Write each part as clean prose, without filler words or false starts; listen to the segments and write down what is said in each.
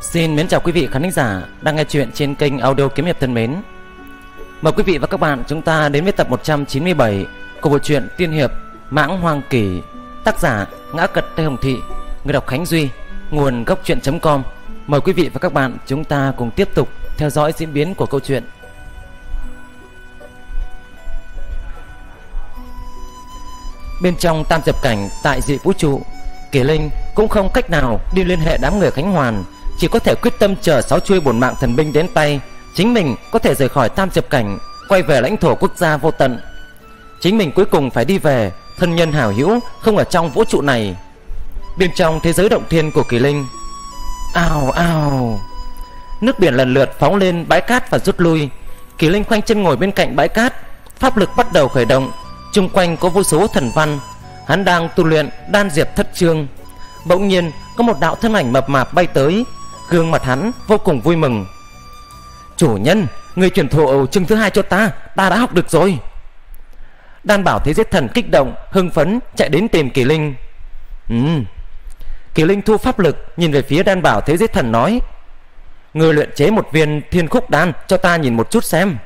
Xin mến chào quý vị khán thính giả đang nghe chuyện trên kênh audio Kiếm Hiệp thân mến. Mời quý vị và các bạn chúng ta đến với tập 197 của bộ truyện tiên hiệp Mãng Hoang Kỷ, tác giả Ngã Cật Tây Hồng Thị, người đọc Khánh Duy, nguồn gốc truyện.com. Mời quý vị và các bạn chúng ta cùng tiếp tục theo dõi diễn biến của câu chuyện. Bên trong Tam Diệp Cảnh tại dị vũ trụ, Kỳ Linh cũng không cách nào đi liên hệ đám người Khánh Hoàn, chỉ có thể quyết tâm chờ 6 chuôi bổn mạng thần binh đến tay, chính mình có thể rời khỏi Tam Diệp Cảnh, quay về lãnh thổ quốc gia vô tận. Chính mình cuối cùng phải đi về, thân nhân hảo hữu không ở trong vũ trụ này. Bên trong thế giới động thiên của Kỳ Linh, ào ào, nước biển lần lượt phóng lên bãi cát và rút lui. Kỳ Linh khoanh chân ngồi bên cạnh bãi cát, pháp lực bắt đầu khởi động, chung quanh có vô số thần văn. Hắn đang tu luyện đan diệp thất chương. Bỗng nhiên có một đạo thân ảnh mập mạp bay tới, gương mặt hắn vô cùng vui mừng. Chủ nhân, người truyền thụ chương thứ 2 cho ta đã học được rồi. Đan bảo thế giết thần kích động hưng phấn chạy đến tìm Kỳ Linh. Kỳ Linh thu pháp lực nhìn về phía đan bảo thế giết thần nói: người luyện chế một viên thiên khúc đan cho ta nhìn một chút xem.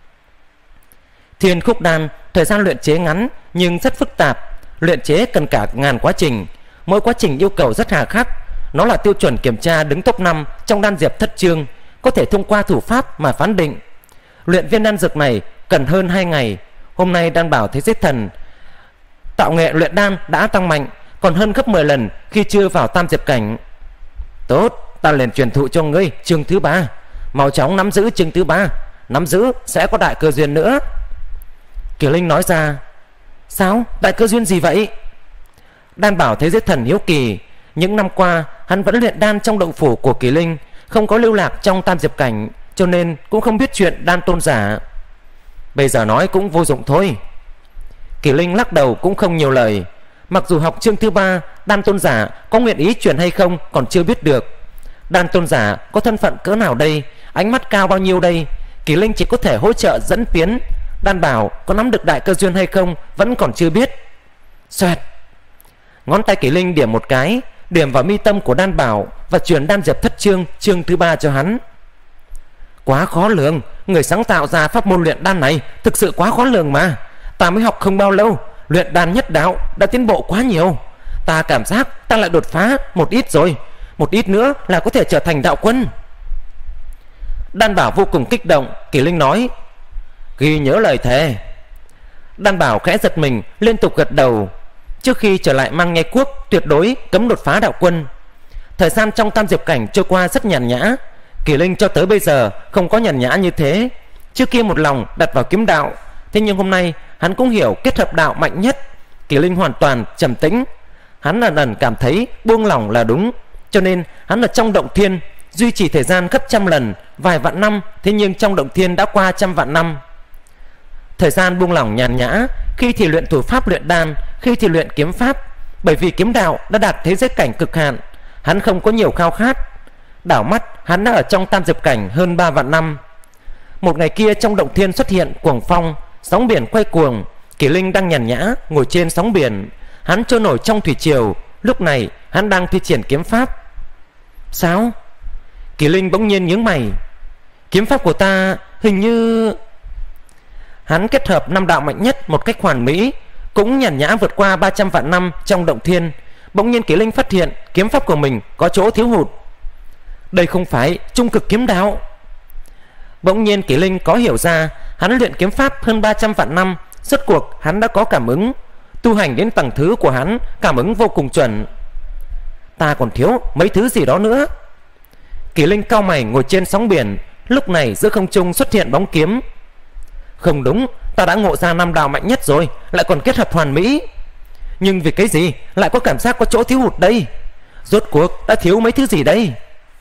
Thiên khúc đan thời gian luyện chế ngắn nhưng rất phức tạp, luyện chế cần cả ngàn quá trình, mỗi quá trình yêu cầu rất hà khắc. Nó là tiêu chuẩn kiểm tra đứng top 5 trong đan diệp thất chương, có thể thông qua thủ pháp mà phán định. Luyện viên đan dược này cần hơn 2 ngày. Hôm nay đan bảo thế giết thần tạo nghệ luyện đan đã tăng mạnh, còn hơn gấp 10 lần khi chưa vào Tam Diệp Cảnh. Tốt, ta liền truyền thụ cho ngươi chương thứ 3. Mau chóng nắm giữ chương thứ 3, nắm giữ sẽ có đại cơ duyên nữa. Kỳ Linh nói ra. Sao? Đại cơ duyên gì vậy? Đan bảo thế giết thần hiếu kỳ. Những năm qua hắn vẫn luyện đan trong động phủ của Kỳ Linh, không có lưu lạc trong Tam Diệp Cảnh, cho nên cũng không biết chuyện đan tôn giả. Bây giờ nói cũng vô dụng thôi. Kỳ Linh lắc đầu cũng không nhiều lời. Mặc dù học chương thứ 3, đan tôn giả có nguyện ý truyền hay không còn chưa biết được. Đan tôn giả có thân phận cỡ nào đây, ánh mắt cao bao nhiêu đây, Kỳ Linh chỉ có thể hỗ trợ dẫn tiến. Đan bảo có nắm được đại cơ duyên hay không vẫn còn chưa biết. Xoẹt, ngón tay Kỳ Linh điểm một cái, điểm vào mi tâm của đan bảo và truyền đan diệp thất chương chương thứ 3 cho hắn. Quá khó lường, người sáng tạo ra pháp môn luyện đan này thực sự quá khó lường mà. Ta mới học không bao lâu, luyện đan nhất đạo đã tiến bộ quá nhiều. Ta cảm giác ta lại đột phá một ít rồi, một ít nữa là có thể trở thành đạo quân. Đan bảo vô cùng kích động. Kỳ Linh nói: ghi nhớ lời thề. Đan bảo khẽ giật mình, liên tục gật đầu. Trước khi trở lại Mang Nghe Quốc, tuyệt đối cấm đột phá đạo quân. Thời gian trong Tam Diệp Cảnh trôi qua rất nhàn nhã. Kỳ Linh cho tới bây giờ không có nhàn nhã như thế. Trước kia một lòng đặt vào kiếm đạo, thế nhưng hôm nay hắn cũng hiểu kết hợp đạo mạnh nhất. Kỳ Linh hoàn toàn trầm tĩnh. Hắn lần lần cảm thấy buông lỏng là đúng, cho nên hắn ở trong động thiên duy trì thời gian gấp trăm lần, vài vạn năm, thế nhưng trong động thiên đã qua trăm vạn năm. Thời gian buông lỏng nhàn nhã, khi thì luyện thủ pháp luyện đan, khi thì luyện kiếm pháp. Bởi vì kiếm đạo đã đạt thế giới cảnh cực hạn, hắn không có nhiều khao khát. Đảo mắt hắn đã ở trong Tam Diệp Cảnh hơn 3 vạn năm. Một ngày kia trong động thiên xuất hiện cuồng phong, sóng biển quay cuồng. Kỳ Linh đang nhàn nhã ngồi trên sóng biển, hắn trôi nổi trong thủy triều. Lúc này hắn đang thi triển kiếm pháp. Sao? Kỳ Linh bỗng nhiên nhướng mày. Kiếm pháp của ta hình như... Hắn kết hợp 5 đạo mạnh nhất một cách hoàn mỹ, cũng nhàn nhã vượt qua 300 vạn năm trong động thiên. Bỗng nhiên Kỳ Linh phát hiện kiếm pháp của mình có chỗ thiếu hụt. Đây không phải trung cực kiếm đạo. Bỗng nhiên Kỳ Linh có hiểu ra, hắn luyện kiếm pháp hơn 300 vạn năm, rốt cuộc hắn đã có cảm ứng. Tu hành đến tầng thứ của hắn, cảm ứng vô cùng chuẩn. Ta còn thiếu mấy thứ gì đó nữa. Kỳ Linh cau mày ngồi trên sóng biển. Lúc này giữa không trung xuất hiện bóng kiếm. Không đúng, ta đã ngộ ra 5 đạo mạnh nhất rồi, lại còn kết hợp hoàn mỹ. Nhưng vì cái gì lại có cảm giác có chỗ thiếu hụt đây? Rốt cuộc đã thiếu mấy thứ gì đây?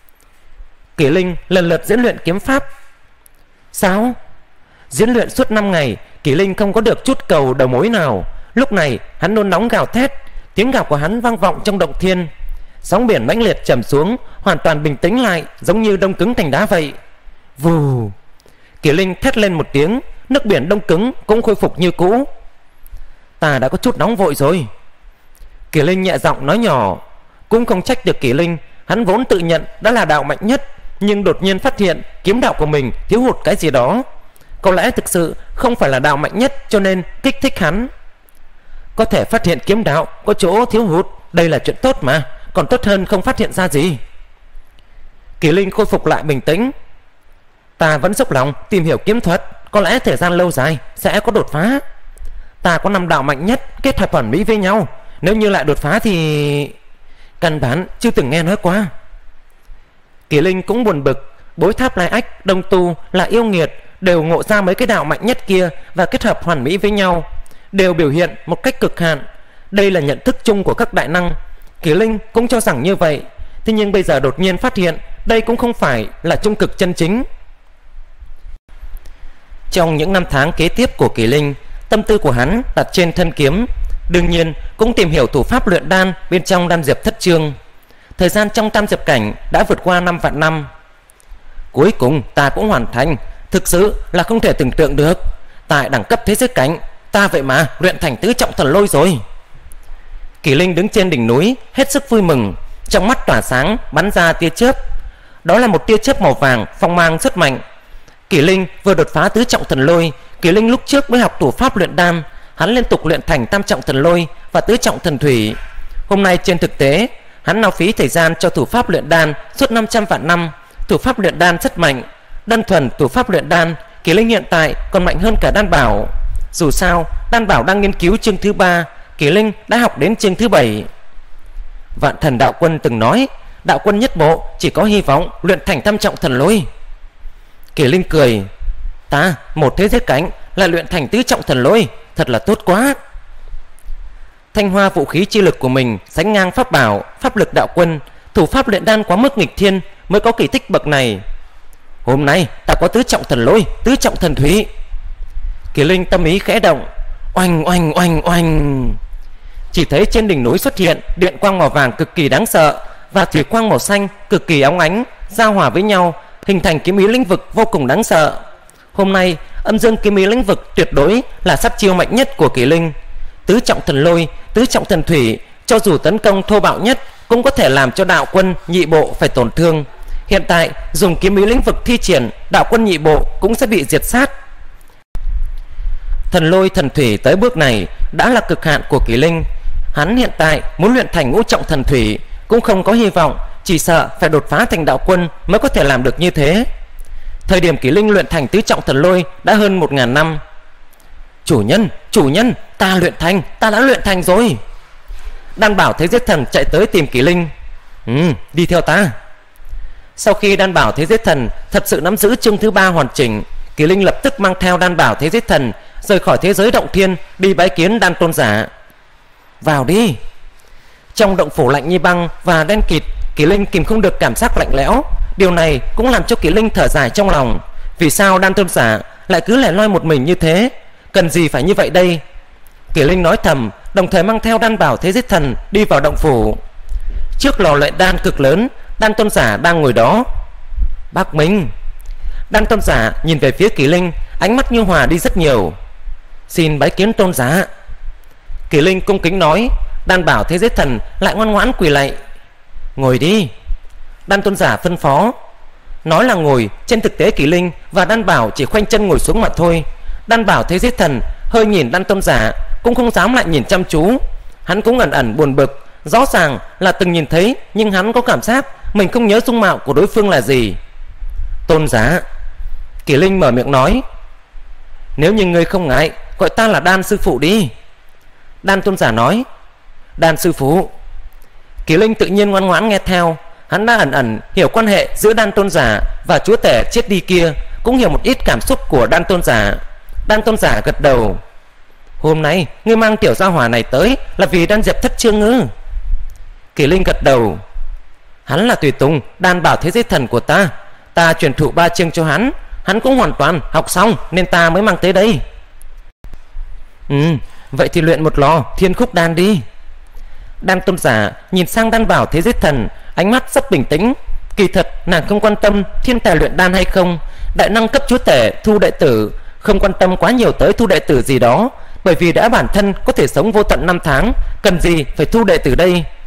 Kỳ Linh lần lượt diễn luyện kiếm pháp. Sao? Diễn luyện suốt 5 ngày, Kỳ Linh không có được chút cầu đầu mối nào. Lúc này hắn nôn nóng gào thét. Tiếng gào của hắn vang vọng trong động thiên. Sóng biển mãnh liệt trầm xuống, hoàn toàn bình tĩnh lại, giống như đông cứng thành đá vậy. Vù. Kỳ Linh thét lên một tiếng, nước biển đông cứng cũng khôi phục như cũ. Ta đã có chút nóng vội rồi. Kỳ Linh nhẹ giọng nói nhỏ. Cũng không trách được Kỳ Linh, Hắn vốn tự nhận đã là đạo mạnh nhất, nhưng đột nhiên phát hiện kiếm đạo của mình thiếu hụt cái gì đó. Có lẽ thực sự không phải là đạo mạnh nhất cho nên kích thích hắn. Có thể phát hiện kiếm đạo có chỗ thiếu hụt, đây là chuyện tốt mà, còn tốt hơn không phát hiện ra gì. Kỳ Linh khôi phục lại bình tĩnh. Ta vẫn dốc lòng tìm hiểu kiếm thuật, có lẽ thời gian lâu dài sẽ có đột phá. Ta có 5 đạo mạnh nhất kết hợp hoàn mỹ với nhau, nếu như lại đột phá thì căn bản chưa từng nghe nói qua. Kỳ Linh cũng buồn bực, Bối Tháp Lai Ách, Đông Tu là yêu nghiệt, đều ngộ ra mấy cái đạo mạnh nhất kia và kết hợp hoàn mỹ với nhau, đều biểu hiện một cách cực hạn. Đây là nhận thức chung của các đại năng. Kỳ Linh cũng cho rằng như vậy. Thế nhưng bây giờ đột nhiên phát hiện đây cũng không phải là trung cực chân chính. Trong những năm tháng kế tiếp của Kỳ Linh, tâm tư của hắn đặt trên thân kiếm, đương nhiên cũng tìm hiểu thủ pháp luyện đan bên trong Đan Diệp Thất Chương. Thời gian trong Tam Diệp Cảnh đã vượt qua 5 vạn năm. Cuối cùng ta cũng hoàn thành, thực sự là không thể tưởng tượng được. Tại đẳng cấp thế giới cảnh, ta vậy mà luyện thành tứ trọng thần lôi rồi. Kỳ Linh đứng trên đỉnh núi, hết sức vui mừng, trong mắt tỏa sáng, bắn ra tia chớp. Đó là một tia chớp màu vàng, phong mang rất mạnh. Kỳ Linh vừa đột phá tứ trọng thần lôi. Kỳ Linh lúc trước mới học thủ pháp luyện đan, hắn liên tục luyện thành tam trọng thần lôi và tứ trọng thần thủy. Hôm nay trên thực tế, hắn hao phí thời gian cho thủ pháp luyện đan suốt 500 vạn năm. Thủ pháp luyện đan rất mạnh, đơn thuần thủ pháp luyện đan, Kỳ Linh hiện tại còn mạnh hơn cả đan bảo. Dù sao, đan bảo đang nghiên cứu chương thứ 3, Kỳ Linh đã học đến chương thứ 7. Vạn Thần Đạo Quân từng nói, đạo quân nhất bộ chỉ có hy vọng luyện thành tam trọng thần lôi. Kỳ Linh cười, ta một thế giới cảnh lại luyện thành tứ trọng thần lôi, thật là tốt quá. Thanh hoa vũ khí chi lực của mình sánh ngang pháp bảo, pháp lực đạo quân, thủ pháp luyện đan quá mức nghịch thiên mới có kỳ tích bậc này. Hôm nay ta có tứ trọng thần lôi, tứ trọng thần thủy. Kỳ Linh tâm ý khẽ động, oanh oanh oanh oanh. Chỉ thấy trên đỉnh núi xuất hiện điện quang màu vàng cực kỳ đáng sợ và thủy quang màu xanh cực kỳ óng ánh giao hòa với nhau, hình thành kiếm ý lĩnh vực vô cùng đáng sợ. Hôm nay âm dương kiếm ý lĩnh vực tuyệt đối là sát chiêu mạnh nhất của Kỳ Linh. Tứ trọng thần lôi, tứ trọng thần thủy, cho dù tấn công thô bạo nhất cũng có thể làm cho đạo quân nhị bộ phải tổn thương. Hiện tại dùng kiếm ý lĩnh vực thi triển, đạo quân nhị bộ cũng sẽ bị diệt sát. Thần lôi thần thủy tới bước này đã là cực hạn của Kỳ Linh. Hắn hiện tại muốn luyện thành ngũ trọng thần thủy cũng không có hy vọng, chỉ sợ phải đột phá thành đạo quân mới có thể làm được như thế. Thời điểm Kỳ Linh luyện thành tứ trọng thần lôi đã hơn 1000 năm. Chủ nhân, ta đã luyện thành rồi. Đan bảo Thế Giết Thần chạy tới tìm Kỳ Linh. Đi theo ta. Sau khi đan bảo Thế Giết Thần thật sự nắm giữ chương thứ 3 hoàn chỉnh, Kỳ Linh lập tức mang theo đan bảo Thế Giết Thần rời khỏi thế giới động thiên, đi bái kiến Đan Tôn giả. Vào đi. Trong động phủ lạnh như băng và đen kịt, Kỳ Linh kìm không được cảm giác lạnh lẽo. Điều này cũng làm cho Kỳ Linh thở dài trong lòng. Vì sao Đan Tôn giả lại cứ lẻ loi một mình như thế? Cần gì phải như vậy đây? Kỳ Linh nói thầm, đồng thời mang theo đan bảo Thế Giết Thần đi vào động phủ. Trước lò luyện đan cực lớn, Đan Tôn giả đang ngồi đó. Bác Minh. Đan Tôn giả nhìn về phía Kỳ Linh, ánh mắt nhu hòa đi rất nhiều. Xin bái kiến tôn giả. Kỳ Linh cung kính nói. Đan bảo Thế Giết Thần lại ngoan ngoãn quỳ lạy. Ngồi đi. Đan Tôn giả phân phó. Nói là ngồi, trên thực tế Kỳ Linh và đan bảo chỉ khoanh chân ngồi xuống mà thôi. Đan bảo Thế Giết Thần hơi nhìn Đan Tôn giả, cũng không dám lại nhìn chăm chú. Hắn cũng ẩn ẩn buồn bực, rõ ràng là từng nhìn thấy, nhưng hắn có cảm giác mình không nhớ dung mạo của đối phương là gì. Tôn giả. Kỳ Linh mở miệng nói. Nếu như ngươi không ngại, gọi ta là Đan sư phụ đi. Đan Tôn giả nói. Đan sư phụ. Kỳ Linh tự nhiên ngoan ngoãn nghe theo. Hắn đã ẩn ẩn hiểu quan hệ giữa Đan Tôn giả và chúa tể chết đi kia, cũng hiểu một ít cảm xúc của Đan Tôn giả. Đan Tôn giả gật đầu. Hôm nay ngươi mang tiểu gia hỏa này tới là vì Đan Diệp Thất Chương ư? Kỳ Linh gật đầu. Hắn là tùy tùng đan bảo Thế Giết Thần của ta. Ta truyền thụ 3 chương cho hắn, hắn cũng hoàn toàn học xong nên ta mới mang tới đây. Vậy thì luyện một lò Thiên Khúc Đan đi. Đan Tôn giả nhìn sang đan bảo Thế Giết Thần, ánh mắt rất bình tĩnh. Kỳ thật nàng không quan tâm thiên tài luyện đan hay không. Đại năng cấp chúa tể thu đệ tử, không quan tâm quá nhiều tới thu đệ tử gì đó, bởi vì đã bản thân có thể sống vô tận 5 tháng, cần gì phải thu đệ tử đây.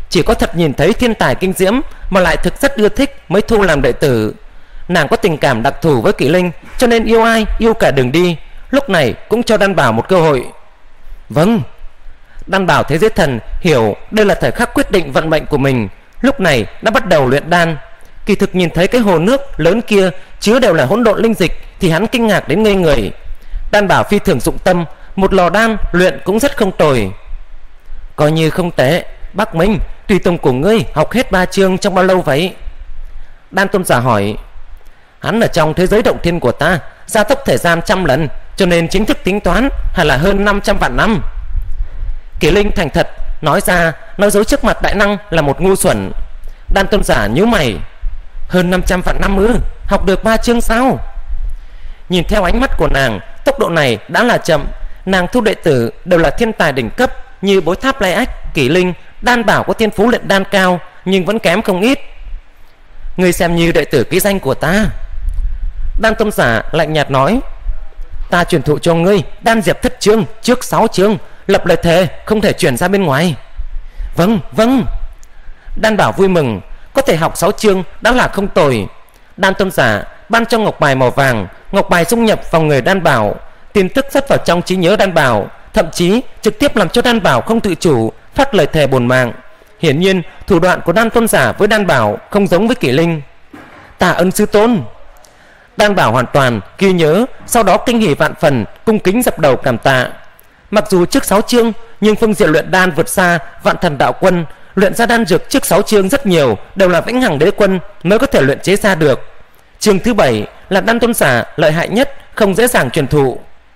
Chỉ có thật nhìn thấy thiên tài kinh diễm mà lại thực rất ưa thích mới thu làm đệ tử. Nàng có tình cảm đặc thù với Kỷ Linh, cho nên yêu ai yêu cả đường đi. Lúc này cũng cho Đan Bảo một cơ hội. Vâng. Đan Bảo thế giới thần hiểu đây là thời khắc quyết định vận mệnh của mình, lúc này đã bắt đầu luyện đan. Kỳ thực nhìn thấy cái hồ nước lớn kia chứa đều là hỗn độn linh dịch thì hắn kinh ngạc đến ngây người. Đan Bảo phi thường dụng tâm, một lò đan luyện cũng rất không tồi. Coi như không tệ. Bắc Minh, tùy tùng của ngươi học hết 3 chương trong bao lâu vậy? Đan Tôn giả hỏi. Hắn ở trong thế giới động thiên của ta gia tốc thời gian 100 lần, cho nên chính thức tính toán hẳn là hơn 500 vạn năm. Kỷ Linh thành thật nói ra, nói dối trước mặt đại năng là một ngu xuẩn. Đan Tôn giả nhíu mày. Hơn 500 vạn năm ư? Học được 3 chương sao? Nhìn theo ánh mắt của nàng, tốc độ này đã là chậm. Nàng thu đệ tử đều là thiên tài đỉnh cấp như Bối Tháp Lai Ách, Kỷ Linh, Đan Bảo có thiên phú luyện đan cao nhưng vẫn kém không ít. Ngươi xem như đệ tử ký danh của ta. Đan Tôn giả lạnh nhạt nói. Ta truyền thụ cho ngươi Đan Diệp Thất Chương trước 6 chương, lập lời thề không thể chuyển ra bên ngoài. Vâng, vâng. Đan Bảo vui mừng, có thể học 6 chương đã là không tồi. Đan Tôn giả ban cho ngọc bài màu vàng, ngọc bài dung nhập vào người Đan Bảo, tin tức rất vào trong trí nhớ Đan Bảo, thậm chí trực tiếp làm cho Đan Bảo không tự chủ phát lời thề bổn mạng. Hiển nhiên thủ đoạn của Đan Tôn giả với Đan Bảo không giống với Kỷ Linh. Tạ ơn sư tôn. Đan Bảo hoàn toàn ghi nhớ, sau đó kinh hỉ vạn phần, cung kính dập đầu cảm tạ. Mặc dù trước 6 chương nhưng phương diện luyện đan vượt xa Vạn Thần Đạo Quân. Luyện ra đan dược trước 6 chương rất nhiều đều là Vĩnh Hằng Đế Quân mới có thể luyện chế ra được. Chương thứ 7 là Đan Tôn giả lợi hại nhất, không dễ dàng truyền thụ.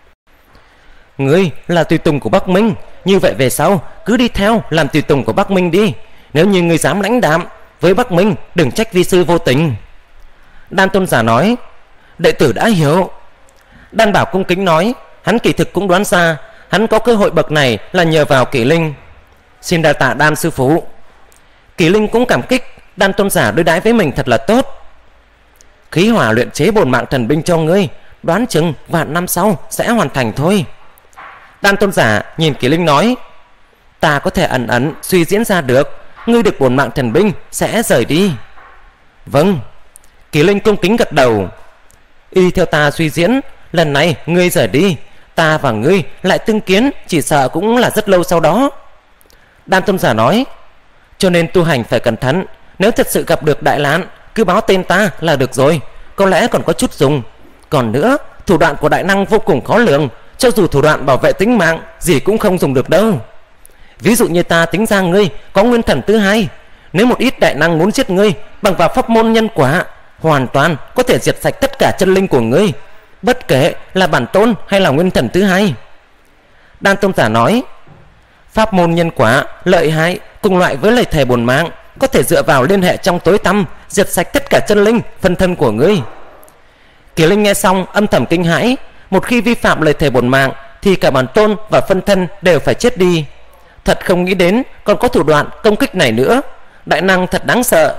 Ngươi là tùy tùng của Bắc Minh, như vậy về sau cứ đi theo làm tùy tùng của Bắc Minh đi. Nếu như ngươi dám lãnh đạm với Bắc Minh, đừng trách vi sư vô tình. Đan Tôn giả nói. Đệ tử đã hiểu. Đan Bảo cung kính nói. Hắn kỳ thực cũng đoán ra hắn có cơ hội bậc này là nhờ vào Kỷ Linh. Xin đa tạ Đan sư phụ. Kỷ Linh cũng cảm kích Đan Tôn giả đối đãi với mình thật là tốt. Khí hỏa luyện chế bổn mạng thần binh cho ngươi, đoán chừng vạn năm sau sẽ hoàn thành thôi. Đan Tôn giả nhìn Kỷ Linh nói. Ta có thể ẩn ẩn suy diễn ra được, ngươi được bổn mạng thần binh sẽ rời đi. Vâng. Kỷ Linh cung kính gật đầu. Y theo ta suy diễn, lần này ngươi rời đi, ta và ngươi lại tương kiến, chỉ sợ cũng là rất lâu sau đó. Đan Tôn giả nói. Cho nên tu hành phải cẩn thận, nếu thật sự gặp được đại nạn cứ báo tên ta là được rồi, có lẽ còn có chút dùng. Còn nữa, thủ đoạn của đại năng vô cùng khó lường, cho dù thủ đoạn bảo vệ tính mạng gì cũng không dùng được đâu. Ví dụ như ta tính ra ngươi có nguyên thần thứ hai, nếu một ít đại năng muốn giết ngươi bằng vào pháp môn nhân quả, hoàn toàn có thể diệt sạch tất cả chân linh của ngươi, bất kể là bản tôn hay là nguyên thần thứ hai. Đan Tôn giả nói. Pháp môn nhân quả lợi hại, cùng loại với lời thề bổn mạng, có thể dựa vào liên hệ trong tối tăm diệt sạch tất cả chân linh phân thân của ngươi. Kỷ Linh nghe xong âm thầm kinh hãi. Một khi vi phạm lời thề bổn mạng thì cả bản tôn và phân thân đều phải chết đi. Thật không nghĩ đến còn có thủ đoạn công kích này nữa. Đại năng thật đáng sợ.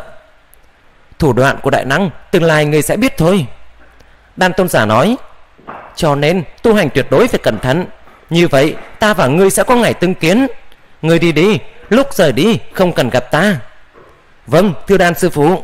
Thủ đoạn của đại năng tương lai ngươi sẽ biết thôi. Đan Tôn giả nói. Cho nên tu hành tuyệt đối phải cẩn thận, như vậy ta và ngươi sẽ có ngày tương kiến. Ngươi đi đi, lúc rời đi không cần gặp ta. Vâng thưa Đan sư phụ.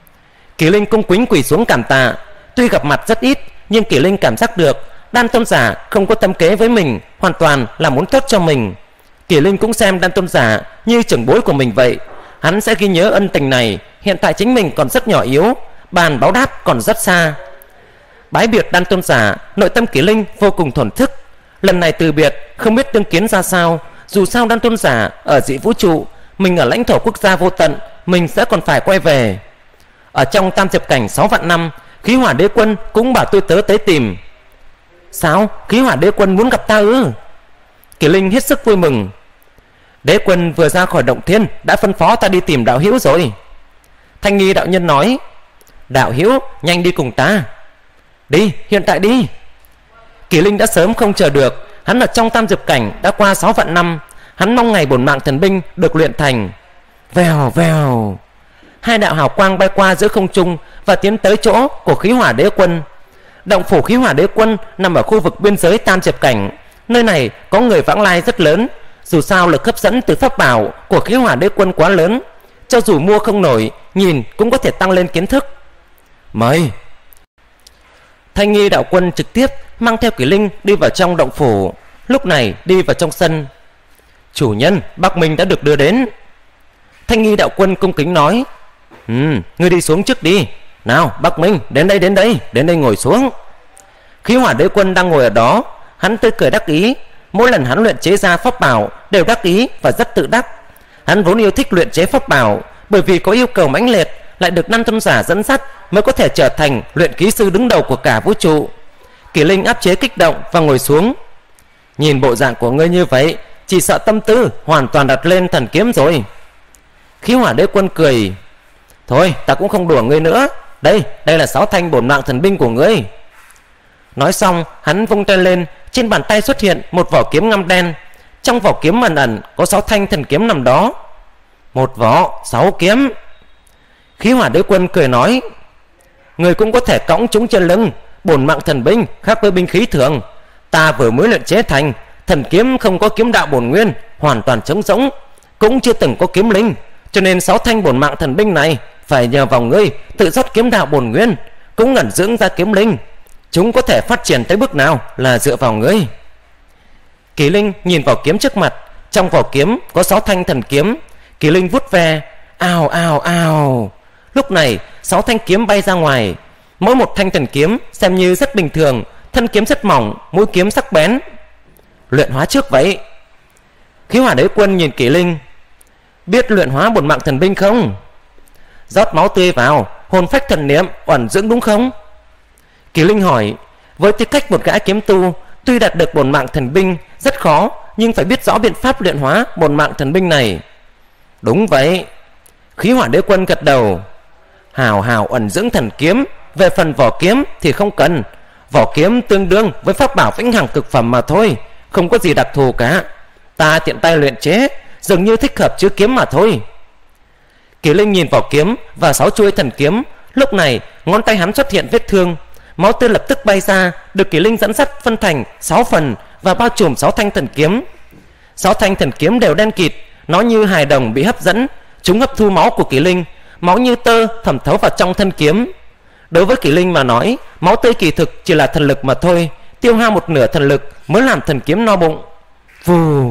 Kỷ Linh cung kính quỳ xuống cảm tạ. Tuy gặp mặt rất ít nhưng Kỷ Linh cảm giác được Đan Tôn giả không có tâm kế với mình, hoàn toàn là muốn tốt cho mình. Kỷ Linh cũng xem Đan Tôn giả như trưởng bối của mình vậy, hắn sẽ ghi nhớ ân tình này. Hiện tại chính mình còn rất nhỏ yếu, bàn báo đáp còn rất xa. Bái biệt Đan Tôn giả, nội tâm Kỷ Linh vô cùng thổn thức. Lần này từ biệt không biết tương kiến ra sao. Dù sao Đan Tôn giả ở dị vũ trụ, mình ở lãnh thổ quốc gia vô tận, mình sẽ còn phải quay về. Ở trong Tam Diệp Cảnh 6 vạn năm, Khí Hỏa Đế Quân cũng bảo tôi tới tìm. Sao? Khí Hỏa Đế Quân muốn gặp ta ư? Kỷ Linh hết sức vui mừng. Đế Quân vừa ra khỏi động thiên đã phân phó ta đi tìm đạo hữu rồi. Thanh Nghi đạo nhân nói. Đạo hữu nhanh đi cùng ta. Đi, hiện tại đi. Kỷ Linh đã sớm không chờ được. Hắn ở trong Tam Diệp Cảnh đã qua 6 vạn năm. Hắn mong ngày bổn mạng thần binh được luyện thành. Vèo vèo. Hai đạo hào quang bay qua giữa không trung và tiến tới chỗ của Khí Hỏa Đế Quân. Động phủ Khí Hỏa Đế Quân nằm ở khu vực biên giới Tam Diệp Cảnh. Nơi này có người vãng lai rất lớn. Dù sao lực hấp dẫn từ pháp bảo của Khí Hỏa Đế Quân quá lớn, cho dù mua không nổi, nhìn cũng có thể tăng lên kiến thức. Mời. Thanh Nghi đạo quân trực tiếp mang theo Kỷ Linh đi vào trong động phủ. Lúc này đi vào trong sân. Chủ nhân, Bắc Minh đã được đưa đến. Thanh Nghi đạo quân cung kính nói. Ngươi đi xuống trước đi. Nào Bắc Minh, đến đây ngồi xuống. Khí Hỏa Đế Quân đang ngồi ở đó, hắn tươi cười đắc ý. Mỗi lần hắn luyện chế ra pháp bảo đều đắc ý và rất tự đắc. Hắn vốn yêu thích luyện chế pháp bảo, bởi vì có yêu cầu mãnh liệt, lại được 5 tôn giả dẫn dắt mới có thể trở thành luyện khí sư đứng đầu của cả vũ trụ. Kỷ Linh áp chế kích động và ngồi xuống. Nhìn bộ dạng của ngươi như vậy, chỉ sợ tâm tư hoàn toàn đặt lên thần kiếm rồi. Khí Hỏa Đế Quân cười. Thôi ta cũng không đùa ngươi nữa. Đây là 6 thanh bổn mạng thần binh của ngươi. Nói xong hắn vung tay lên, trên bàn tay xuất hiện một vỏ kiếm ngăm đen. Trong vỏ kiếm ẩn ẩn có 6 thanh thần kiếm nằm đó. Một vỏ 6 kiếm. Khí Hỏa Đế Quân cười nói. Người cũng có thể cõng chúng trên lưng. Bổn mạng thần binh khác với binh khí thường. Ta vừa mới luyện chế thành, thần kiếm không có kiếm đạo bổn nguyên, hoàn toàn trống rỗng, cũng chưa từng có kiếm linh, cho nên 6 thanh bổn mạng thần binh này phải nhờ vào ngươi tự rót kiếm đạo bổn nguyên, cũng ẩn dưỡng ra kiếm linh. Chúng có thể phát triển tới bước nào là dựa vào ngươi. Kỷ Linh nhìn vào kiếm trước mặt. Trong vỏ kiếm có 6 thanh thần kiếm. Kỷ Linh vuốt ve. Ào ào ào. Lúc này 6 thanh kiếm bay ra ngoài. Mỗi một thanh thần kiếm xem như rất bình thường, thân kiếm rất mỏng, mũi kiếm sắc bén. Luyện hóa trước vậy. Khí Hỏa Đế Quân nhìn Kỷ Linh. Biết luyện hóa bổn mạng thần binh không? Rót máu tươi vào, hồn phách thần niệm ẩn dưỡng đúng không? Kỷ Linh hỏi. Với tư cách một gã kiếm tu, tuy đạt được bổn mạng thần binh rất khó, nhưng phải biết rõ biện pháp luyện hóa bổn mạng thần binh này. Đúng vậy. Khí Hỏa Đế Quân gật đầu. Hào hào ẩn dưỡng thần kiếm. Về phần vỏ kiếm thì không cần. Vỏ kiếm tương đương với pháp bảo vĩnh hằng cực phẩm mà thôi, không có gì đặc thù cả. Ta tiện tay luyện chế, dường như thích hợp chứa kiếm mà thôi. Kỷ Linh nhìn vỏ kiếm và 6 chuôi thần kiếm. Lúc này ngón tay hắn xuất hiện vết thương. Máu tươi lập tức bay ra, được Kỷ Linh dẫn dắt phân thành 6 phần và bao trùm 6 thanh thần kiếm. 6 thanh thần kiếm đều đen kịt, nó như hài đồng bị hấp dẫn. Chúng hấp thu máu của Kỷ Linh, máu như tơ thẩm thấu vào trong thân kiếm. Đối với Kỷ Linh mà nói, máu tươi kỳ thực chỉ là thần lực mà thôi. Tiêu hao một nửa thần lực mới làm thần kiếm no bụng. Vù.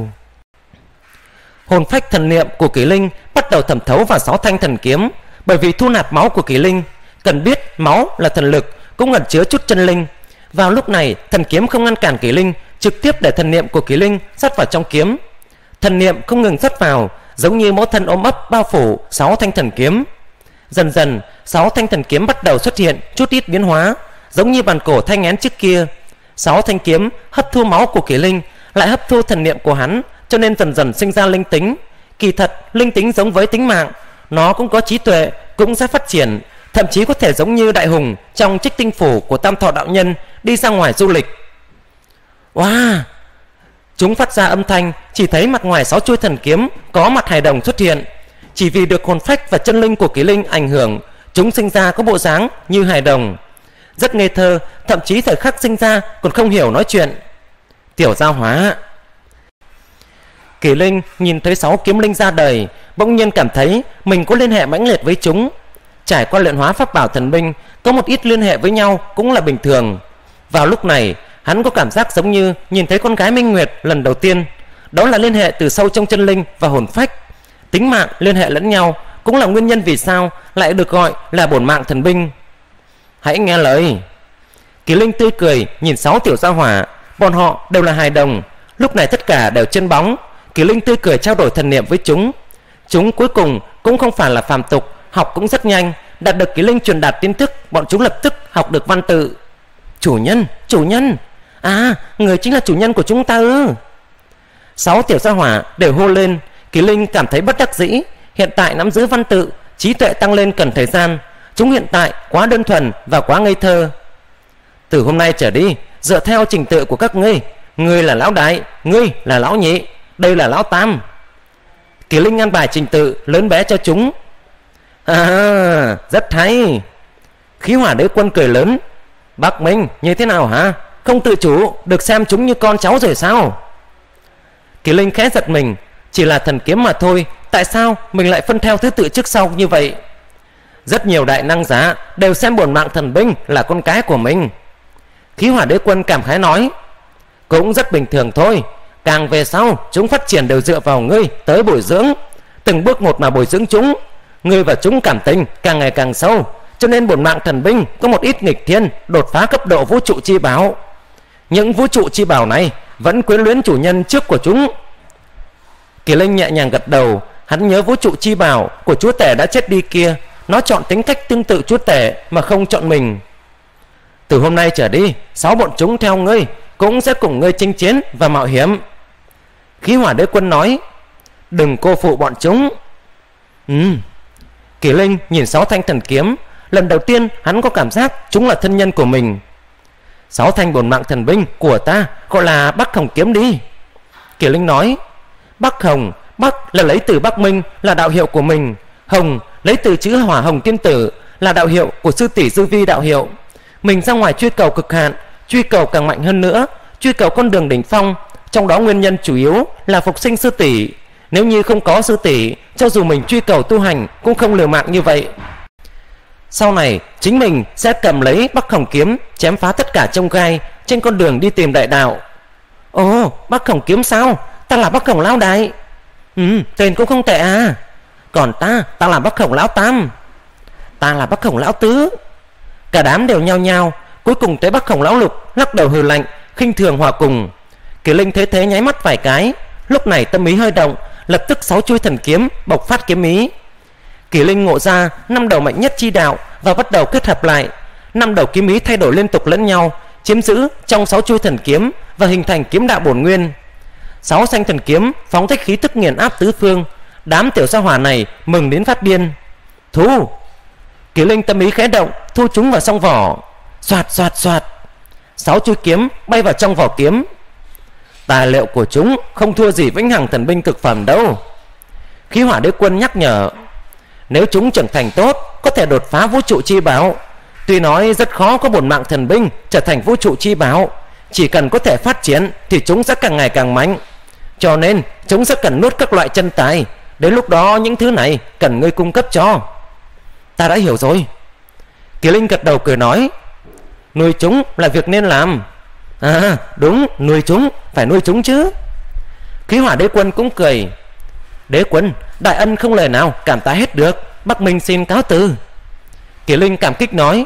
Hồn phách thần niệm của Kỷ Linh bắt đầu thẩm thấu vào 6 thanh thần kiếm. Bởi vì thu nạp máu của Kỷ Linh, cần biết máu là thần lực, cũng ẩn chứa chút chân linh. Vào lúc này thần kiếm không ngăn cản Kỷ Linh, trực tiếp để thần niệm của Kỷ Linh sát vào trong kiếm. Thần niệm không ngừng sát vào, giống như mẫu thân ôm ấp bao phủ 6 thanh thần kiếm. Dần dần 6 thanh thần kiếm bắt đầu xuất hiện chút ít biến hóa, giống như bàn cổ thanh én trước kia. 6 thanh kiếm hấp thu máu của Kỷ Linh, lại hấp thu thần niệm của hắn, cho nên dần dần sinh ra linh tính. Kỳ thật linh tính giống với tính mạng, nó cũng có trí tuệ, cũng sẽ phát triển, thậm chí có thể giống như Đại Hùng trong Trích Tinh Phủ của Tam Thọ đạo nhân đi ra ngoài du lịch. Wow! Chúng phát ra âm thanh, chỉ thấy mặt ngoài 6 chuôi thần kiếm có mặt hài đồng xuất hiện. Chỉ vì được hồn phách và chân linh của Kỷ Linh ảnh hưởng, chúng sinh ra có bộ dáng như hài đồng, rất ngây thơ, thậm chí thời khắc sinh ra còn không hiểu nói chuyện. Tiểu gia hóa. Kỷ Linh nhìn thấy 6 kiếm linh ra đời, bỗng nhiên cảm thấy mình có liên hệ mãnh liệt với chúng. Trải qua luyện hóa pháp bảo thần binh, có một ít liên hệ với nhau cũng là bình thường. Vào lúc này hắn có cảm giác giống như nhìn thấy con gái Minh Nguyệt lần đầu tiên. Đó là liên hệ từ sâu trong chân linh và hồn phách. Tính mạng liên hệ lẫn nhau cũng là nguyên nhân vì sao lại được gọi là bổn mạng thần binh. Hãy nghe lời. Kỷ Linh tươi cười nhìn 6 tiểu gia hỏa, bọn họ đều là hài đồng, lúc này tất cả đều chân bóng. Kỷ Linh tươi cười trao đổi thần niệm với chúng. Chúng cuối cùng cũng không phải là phàm tục, học cũng rất nhanh, đạt được Kỷ Linh truyền đạt tin tức, bọn chúng lập tức học được văn tự. Chủ nhân, à, người chính là chủ nhân của chúng ta ư? 6 tiểu gia hỏa đều hô lên. Kỷ Linh cảm thấy bất đắc dĩ, hiện tại nắm giữ văn tự, trí tuệ tăng lên cần thời gian. Chúng hiện tại quá đơn thuần và quá ngây thơ. Từ hôm nay trở đi, dựa theo trình tự của các ngươi, ngươi là lão đại, ngươi là lão nhị, đây là lão tam. Kỷ Linh an bài trình tự lớn bé cho chúng. À, rất hay. Khí Hỏa Đế Quân cười lớn. Bắc Minh như thế nào hả? Không tự chủ được xem chúng như con cháu rồi sao? Kỳ Linh khẽ giật mình, chỉ là thần kiếm mà thôi, tại sao mình lại phân theo thứ tự trước sau như vậy? Rất nhiều đại năng giả đều xem bổn mạng thần binh là con cái của mình. Khí Hỏa Đế Quân cảm khái nói, cũng rất bình thường thôi, càng về sau chúng phát triển đều dựa vào ngươi tới bồi dưỡng, từng bước một mà bồi dưỡng chúng. Ngươi và chúng cảm tình càng ngày càng sâu, cho nên bổn mạng thần binh có một ít nghịch thiên, đột phá cấp độ vũ trụ chi bảo. Những vũ trụ chi bảo này vẫn quyến luyến chủ nhân trước của chúng. Kỳ Linh nhẹ nhàng gật đầu, hắn nhớ vũ trụ chi bảo của chúa tể đã chết đi kia, nó chọn tính cách tương tự chúa tể mà không chọn mình. Từ hôm nay trở đi, 6 bọn chúng theo ngươi, cũng sẽ cùng ngươi chinh chiến và mạo hiểm. Khí Hỏa Đế Quân nói, đừng cô phụ bọn chúng. Kỳ Linh nhìn 6 thanh thần kiếm, lần đầu tiên hắn có cảm giác chúng là thân nhân của mình. 6 thanh bổn mạng thần binh của ta gọi là Bắc Hồng kiếm đi. Kỳ Linh nói, Bắc Hồng, Bắc là lấy từ Bắc Minh, là đạo hiệu của mình. Hồng lấy từ chữ Hỏa Hồng Tiên Tử, là đạo hiệu của sư tỷ Dư Vi đạo hiệu. Mình ra ngoài truy cầu cực hạn, truy cầu càng mạnh hơn nữa, truy cầu con đường đỉnh phong, trong đó nguyên nhân chủ yếu là phục sinh sư tỷ. Nếu như không có sư tỷ, cho dù mình truy cầu tu hành cũng không liều mạng như vậy. Sau này chính mình sẽ cầm lấy Bắc Hồng kiếm, chém phá tất cả chông gai trên con đường đi tìm đại đạo. Ồ, Bắc Hồng kiếm sao? Ta là Bắc Hồng Lão Đại. Tên cũng không tệ à. Còn ta là Bắc Hồng Lão Tam. Ta là Bắc Hồng Lão Tứ. Cả đám đều nhao nhao, cuối cùng tới Bắc Hồng Lão Lục lắc đầu hừ lạnh, khinh thường hòa cùng. Kỳ Linh thấy thế nháy mắt vài cái, lúc này tâm ý hơi động, lập tức 6 chuôi thần kiếm bộc phát kiếm ý. Kỳ Linh ngộ ra 5 đầu mạnh nhất chi đạo và bắt đầu kết hợp lại. 5 đầu kiếm ý thay đổi liên tục lẫn nhau, chiếm giữ trong 6 chuôi thần kiếm và hình thành kiếm đạo bổn nguyên. 6 thanh thần kiếm phóng thích khí tức nghiền áp tứ phương. Đám tiểu sa hỏa này mừng đến phát điên. Thu! Kỳ Linh tâm ý khẽ động, thu chúng vào trong vỏ. Xoạt xoạt xoạt, 6 chuôi kiếm bay vào trong vỏ kiếm. Tài liệu của chúng không thua gì vĩnh hằng thần binh cực phẩm đâu. Khí Hỏa Đế Quân nhắc nhở, nếu chúng trưởng thành tốt, có thể đột phá vũ trụ chi bảo. Tuy nói rất khó có bổn mạng thần binh trở thành vũ trụ chi bảo, chỉ cần có thể phát triển thì chúng sẽ càng ngày càng mạnh. Cho nên chúng sẽ cần nuốt các loại chân tài. Đến lúc đó những thứ này cần ngươi cung cấp cho. Ta đã hiểu rồi. Kỳ Linh gật đầu cười nói, nuôi chúng là việc nên làm. À đúng, nuôi chúng, phải nuôi chúng chứ. Khí Hỏa Đế Quân cũng cười, Đế Quân, đại ân không lời nào cảm tạ hết được, Bắc Minh xin cáo từ. Kỳ Linh cảm kích nói,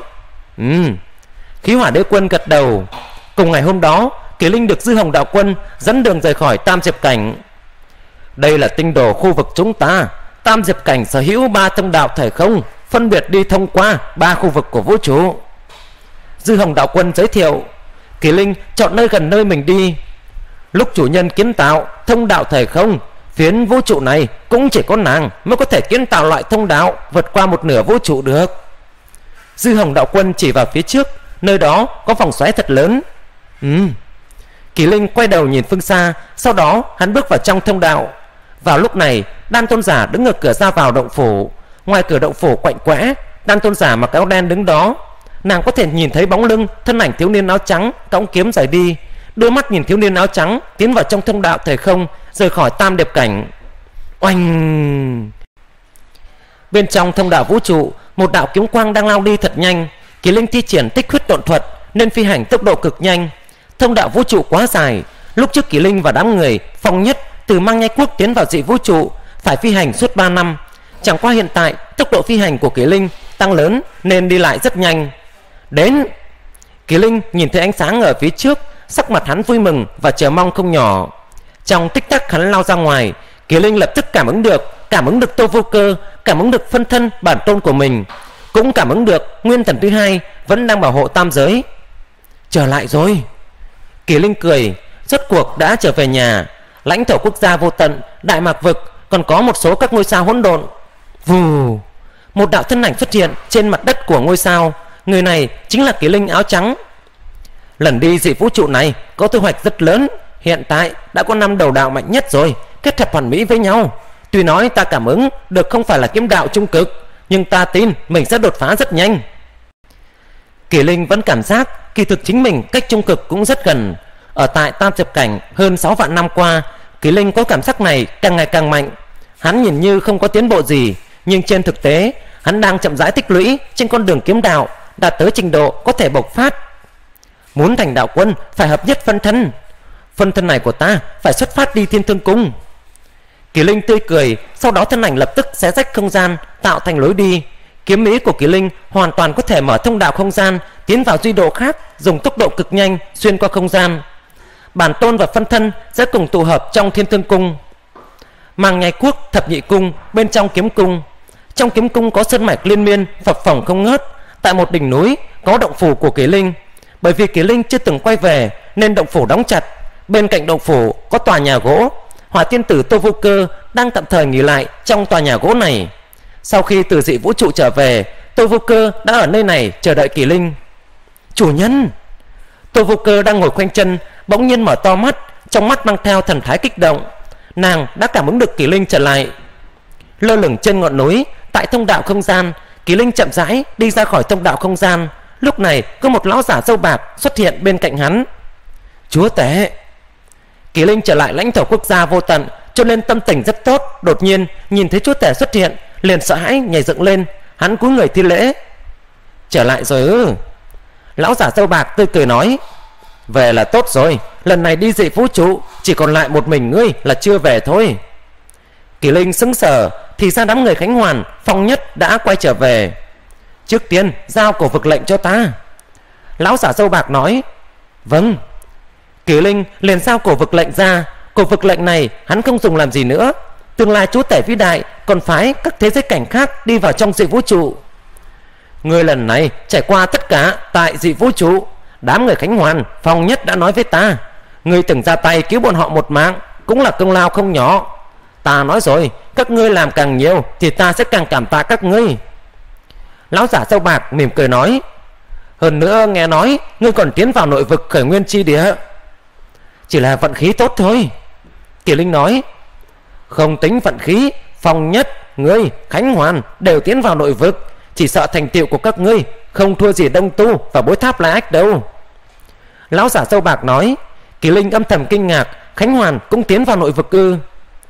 Khí Hỏa Đế Quân gật đầu. Cùng ngày hôm đó, Kỳ Linh được Dư Hồng Đạo Quân dẫn đường rời khỏi Tam Diệp Cảnh. Đây là tinh đồ khu vực chúng ta. Tam Diệp Cảnh sở hữu 3 thông đạo thời không, phân biệt đi thông qua 3 khu vực của vũ trụ. Dư Hồng Đạo Quân giới thiệu, Kỳ Linh chọn nơi gần nơi mình đi. Lúc chủ nhân kiến tạo thông đạo thời không, phiến vũ trụ này cũng chỉ có nàng mới có thể kiến tạo loại thông đạo vượt qua một nửa vũ trụ được. Dư Hồng Đạo Quân chỉ vào phía trước, nơi đó có vòng xoáy thật lớn. Kỳ Linh quay đầu nhìn phương xa, sau đó hắn bước vào trong thông đạo. Vào lúc này, Đan Tôn Giả đứng ở cửa ra vào động phủ. Ngoài cửa động phủ quạnh quẽ, Đan Tôn Giả mặc áo đen đứng đó. Nàng có thể nhìn thấy bóng lưng thân ảnh thiếu niên áo trắng cõng kiếm rời đi, đưa mắt nhìn thiếu niên áo trắng tiến vào trong thông đạo thời không, rời khỏi Tam Điệp Cảnh. Oanh! Bên trong thông đạo vũ trụ, một đạo kiếm quang đang lao đi thật nhanh. Kỳ Linh thi triển tích huyết độn thuật nên phi hành tốc độ cực nhanh. Thông đạo vũ trụ quá dài, lúc trước Kỳ Linh và đám người Phong Nhất từ Mang Nhai Quốc tiến vào dị vũ trụ phải phi hành suốt 3 năm. Chẳng qua hiện tại tốc độ phi hành của Kỳ Linh tăng lớn nên đi lại rất nhanh. Đến! Kỳ Linh nhìn thấy ánh sáng ở phía trước, sắc mặt hắn vui mừng và chờ mong không nhỏ. Trong tích tắc hắn lao ra ngoài, Kỳ Linh lập tức cảm ứng được Tô Vô Cơ, cảm ứng được phân thân bản tôn của mình, cũng cảm ứng được nguyên thần thứ hai vẫn đang bảo hộ tam giới. Trở lại rồi. Kỳ Linh cười, rốt cuộc đã trở về nhà. Lãnh thổ quốc gia vô tận, Đại Mạc Vực, còn có một số các ngôi sao hỗn độn. Vù! Một đạo thân ảnh xuất hiện trên mặt đất của ngôi sao. Người này chính là Kỳ Linh áo trắng. Lần đi dị vũ trụ này có thu hoạch rất lớn. Hiện tại đã có 5 đầu đạo mạnh nhất rồi, kết hợp hoàn mỹ với nhau. Tuy nói ta cảm ứng được không phải là kiếm đạo trung cực, nhưng ta tin mình sẽ đột phá rất nhanh. Kỳ Linh vẫn cảm giác kỳ thực chính mình cách trung cực cũng rất gần. Ở tại Tam Diệp Cảnh hơn 6 vạn năm qua, Kỳ Linh có cảm giác này càng ngày càng mạnh. Hắn nhìn như không có tiến bộ gì, nhưng trên thực tế hắn đang chậm rãi tích lũy trên con đường kiếm đạo, đạt tới trình độ có thể bộc phát. Muốn thành đạo quân phải hợp nhất phân thân. Phân thân này của ta phải xuất phát đi Thiên Thương Cung. Kỳ Linh tươi cười, sau đó thân ảnh lập tức xé rách không gian, tạo thành lối đi. Kiếm ý của Kỳ Linh hoàn toàn có thể mở thông đạo không gian, tiến vào duy độ khác, dùng tốc độ cực nhanh xuyên qua không gian. Bản tôn và phân thân sẽ cùng tụ hợp trong Thiên Thương Cung. Mang Nhai Quốc thập nhị cung bên trong kiếm cung. Trong kiếm cung có sơn mạch liên miên phập phồng không ngớt. Tại một đỉnh núi có động phủ của Kỳ Linh. Bởi vì Kỳ Linh chưa từng quay về nên động phủ đóng chặt. Bên cạnh động phủ có tòa nhà gỗ. Hỏa tiên tử Tô Vô Cơ đang tạm thời nghỉ lại trong tòa nhà gỗ này. Sau khi từ dị vũ trụ trở về, Tô Vô Cơ đã ở nơi này chờ đợi Kỳ Linh. Chủ nhân! Tô Vô Cơ đang ngồi khoanh chân, bỗng nhiên mở to mắt, trong mắt mang theo thần thái kích động. Nàng đã cảm ứng được Kỳ Linh trở lại. Lơ lửng trên ngọn núi, tại thông đạo không gian, Kỳ Linh chậm rãi đi ra khỏi thông đạo không gian. Lúc này có một lão giả râu bạc xuất hiện bên cạnh hắn. Chúa tể! Kỳ Linh trở lại lãnh thổ quốc gia vô tận, cho nên tâm tình rất tốt. Đột nhiên nhìn thấy chúa tể xuất hiện, liền sợ hãi nhảy dựng lên. Hắn cúi người thi lễ. Trở lại rồi ư? Lão giả râu bạc tươi cười nói. Về là tốt rồi, lần này đi dị vũ trụ chỉ còn lại một mình ngươi là chưa về thôi. Kỳ Linh sững sờ, thì ra đám người Khánh Hoàn, Phong Nhất đã quay trở về. Trước tiên giao cổ vực lệnh cho ta. Lão giả râu bạc nói. Vâng. Kỳ Linh liền giao cổ vực lệnh ra. Cổ vực lệnh này hắn không dùng làm gì nữa. Tương lai chúa tể vĩ đại còn phái các thế giới cảnh khác đi vào trong dị vũ trụ. Người lần này trải qua tất cả tại dị vũ trụ. Đám người Khánh Hoàn, Phong Nhất đã nói với ta, ngươi từng ra tay cứu bọn họ một mạng, cũng là công lao không nhỏ. Ta nói rồi, các ngươi làm càng nhiều thì ta sẽ càng cảm tạ các ngươi. Lão giả râu bạc mỉm cười nói. Hơn nữa nghe nói ngươi còn tiến vào nội vực khởi nguyên chi địa. Chỉ là vận khí tốt thôi. Kỳ Linh nói. Không tính vận khí, Phong Nhất, ngươi, Khánh Hoàn đều tiến vào nội vực. Chỉ sợ thành tựu của các ngươi không thua gì Đông Tu và Bối Tháp Lai Ách đâu. Lão giả râu bạc nói. Kỳ Linh âm thầm kinh ngạc, Khánh Hoàn cũng tiến vào nội vực ư?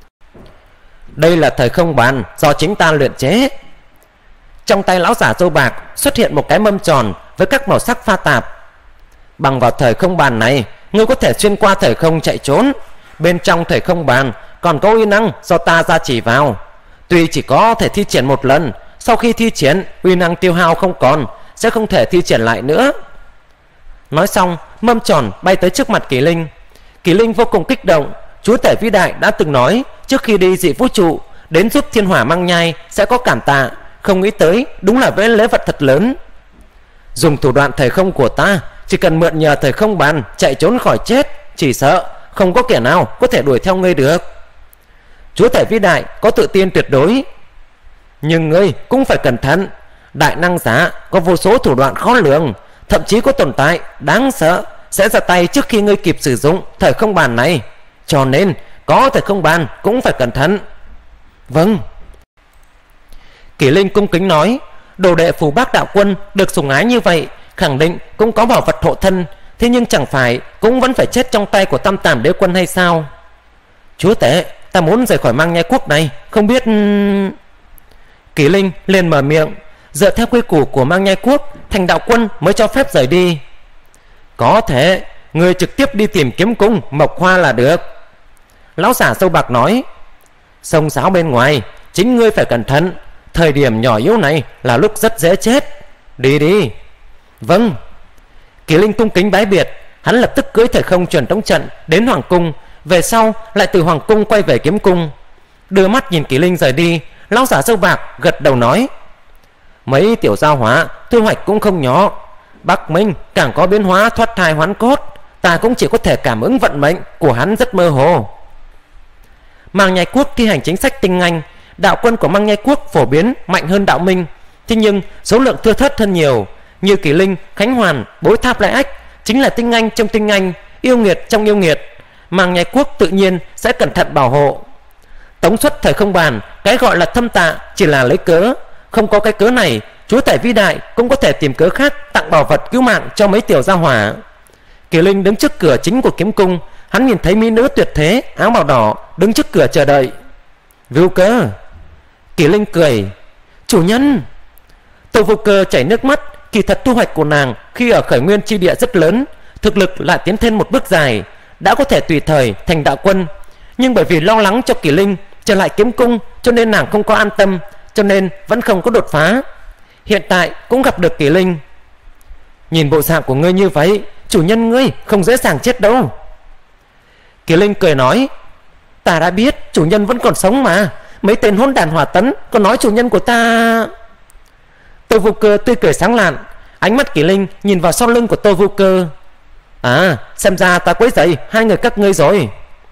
Đây là thời không bàn do chính ta luyện chế. Trong tay lão giả râu bạc xuất hiện một cái mâm tròn với các màu sắc pha tạp. Bằng vào thời không bàn này, ngươi có thể xuyên qua thời không chạy trốn. Bên trong thời không bàn còn có uy năng do ta gia chỉ vào. Tuy chỉ có thể thi triển một lần, sau khi thi triển uy năng tiêu hao không còn, sẽ không thể thi triển lại nữa. Nói xong, mâm tròn bay tới trước mặt Kỳ Linh. Kỳ Linh vô cùng kích động. Chúa tể vĩ đại đã từng nói trước khi đi dị vũ trụ đến giúp thiên hỏa Mang Nhai sẽ có cảm tạ. Không nghĩ tới đúng là với lễ vật thật lớn. Dùng thủ đoạn thời không của ta, chỉ cần mượn nhờ thời không bàn chạy trốn khỏi chết, chỉ sợ không có kẻ nào có thể đuổi theo ngươi được. Chúa tể vĩ đại có tự tin tuyệt đối. Nhưng ngươi cũng phải cẩn thận. Đại năng giả có vô số thủ đoạn khó lường, thậm chí có tồn tại đáng sợ sẽ ra tay trước khi ngươi kịp sử dụng thời không bàn này. Cho nên có thời không bàn cũng phải cẩn thận. Vâng. Kỳ Linh cung kính nói. Đồ đệ Phù Bác đạo quân được sủng ái như vậy, khẳng định cũng có bảo vật hộ thân. Thế nhưng chẳng phải cũng vẫn phải chết trong tay của Tam Tàm đế quân hay sao? Chúa tể, ta muốn rời khỏi Mang Nhai Quốc này, không biết... Kỳ Linh liền mở miệng. Dựa theo quy củ của Mang Nhai Quốc, thành đạo quân mới cho phép rời đi. Có thể người trực tiếp đi tìm kiếm cung Mộc Hoa là được. Lão giả râu bạc nói. Sông sáo bên ngoài, chính ngươi phải cẩn thận. Thời điểm nhỏ yếu này là lúc rất dễ chết. Đi đi. Vâng. Kỳ Linh cung kính bái biệt. Hắn lập tức cưỡi thời không truyền tống trận đến hoàng cung. Về sau lại từ hoàng cung quay về kiếm cung. Đưa mắt nhìn Kỳ Linh rời đi, lão giả râu bạc gật đầu nói. Mấy tiểu gia hỏa thu hoạch cũng không nhỏ. Bắc Minh càng có biến hóa thoát thai hoán cốt, ta cũng chỉ có thể cảm ứng vận mệnh của hắn rất mơ hồ. Mang Nhai Quốc thi hành chính sách tinh anh. Đạo quân của Mang Nhai Quốc phổ biến mạnh hơn đạo Minh, thế nhưng số lượng thưa thớt hơn nhiều. Như Kỳ Linh, Khánh Hoàn, Bối Tháp Lai Ách chính là tinh anh trong tinh anh, yêu nghiệt trong yêu nghiệt. Mang Nhai Quốc tự nhiên sẽ cẩn thận bảo hộ. Tống xuất thời không bàn, cái gọi là thâm tạ chỉ là lấy cớ. Không có cái cớ này, chúa tể vĩ đại cũng có thể tìm cớ khác tặng bảo vật cứu mạng cho mấy tiểu gia hỏa. Kỳ Linh đứng trước cửa chính của kiếm cung, hắn nhìn thấy mỹ nữ tuyệt thế áo bào đỏ đứng trước cửa chờ đợi. Vô Cơ. Kỷ Linh cười. Chủ nhân. Tô Vô Cơ chảy nước mắt. Kỳ thật thu hoạch của nàng khi ở khởi nguyên chi địa rất lớn, thực lực lại tiến thêm một bước dài, đã có thể tùy thời thành đạo quân. Nhưng bởi vì lo lắng cho Kỷ Linh trở lại kiếm cung, cho nên nàng không có an tâm, cho nên vẫn không có đột phá. Hiện tại cũng gặp được Kỷ Linh. Nhìn bộ dạng của ngươi như vậy, chủ nhân ngươi không dễ dàng chết đâu. Kỷ Linh cười nói. Ta đã biết chủ nhân vẫn còn sống mà. Mấy tên hỗn đản Hỏa Tấn còn nói chủ nhân của ta. Tô Vô Cơ tươi cười sáng lạn. Ánh mắt Kỷ Linh nhìn vào sau lưng của Tô Vô Cơ. À, xem ra ta quấy rầy hai người các ngươi rồi.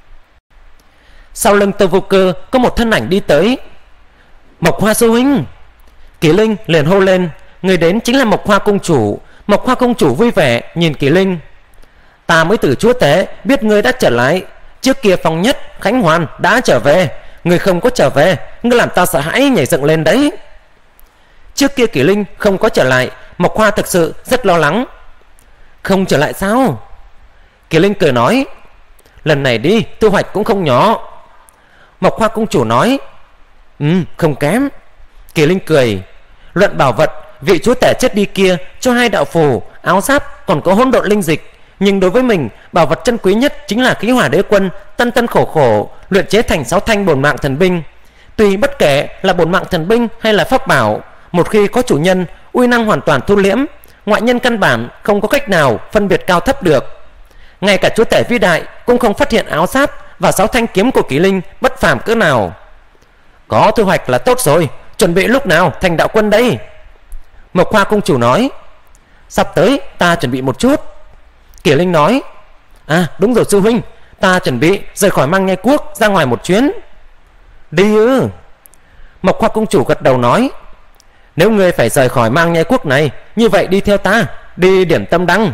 Sau lưng Tô Vô Cơ có một thân ảnh đi tới. Mộc Hoa sư huynh. Kỷ Linh liền hô lên. Người đến chính là Mộc Hoa công chủ. Mộc Hoa công chủ vui vẻ nhìn Kỷ Linh. Ta mới từ chúa tể biết ngươi đã trở lại. Trước kia Phong Nhất, Khánh Hoàn đã trở về. Ngươi không có trở về, ngươi làm ta sợ hãi nhảy dựng lên đấy. Trước kia Kỷ Linh không có trở lại, Mộc Hoa thực sự rất lo lắng. Không trở lại sao? Kỷ Linh cười nói. Lần này đi thu hoạch cũng không nhỏ. Mộc Hoa công chủ nói. Không kém. Kỷ Linh cười. Luận bảo vật, vị chúa tể chết đi kia cho 2 đạo phù, áo giáp, còn có hỗn độn linh dịch. Nhưng đối với mình, bảo vật chân quý nhất chính là Khí Hỏa Đế Quân tân tân khổ khổ luyện chế thành 6 thanh bổn mạng thần binh. Tuy bất kể là bổn mạng thần binh hay là pháp bảo, một khi có chủ nhân, uy năng hoàn toàn thu liễm, ngoại nhân căn bản không có cách nào phân biệt cao thấp được. Ngay cả chúa tể vĩ đại cũng không phát hiện áo giáp và 6 thanh kiếm của Kỷ Linh bất phàm cỡ nào. Có thu hoạch là tốt rồi, chuẩn bị lúc nào thành đạo quân đây? Mộc Hoa công chủ nói. Sắp tới ta chuẩn bị một chút. Kỷ Linh nói. À đúng rồi sư huynh, ta chuẩn bị rời khỏi Mang Nhai Quốc ra ngoài một chuyến. Đi ư? Mộc Hoa công chủ gật đầu nói. Nếu ngươi phải rời khỏi Mang Nhai Quốc này, như vậy đi theo ta, đi điểm tâm đăng.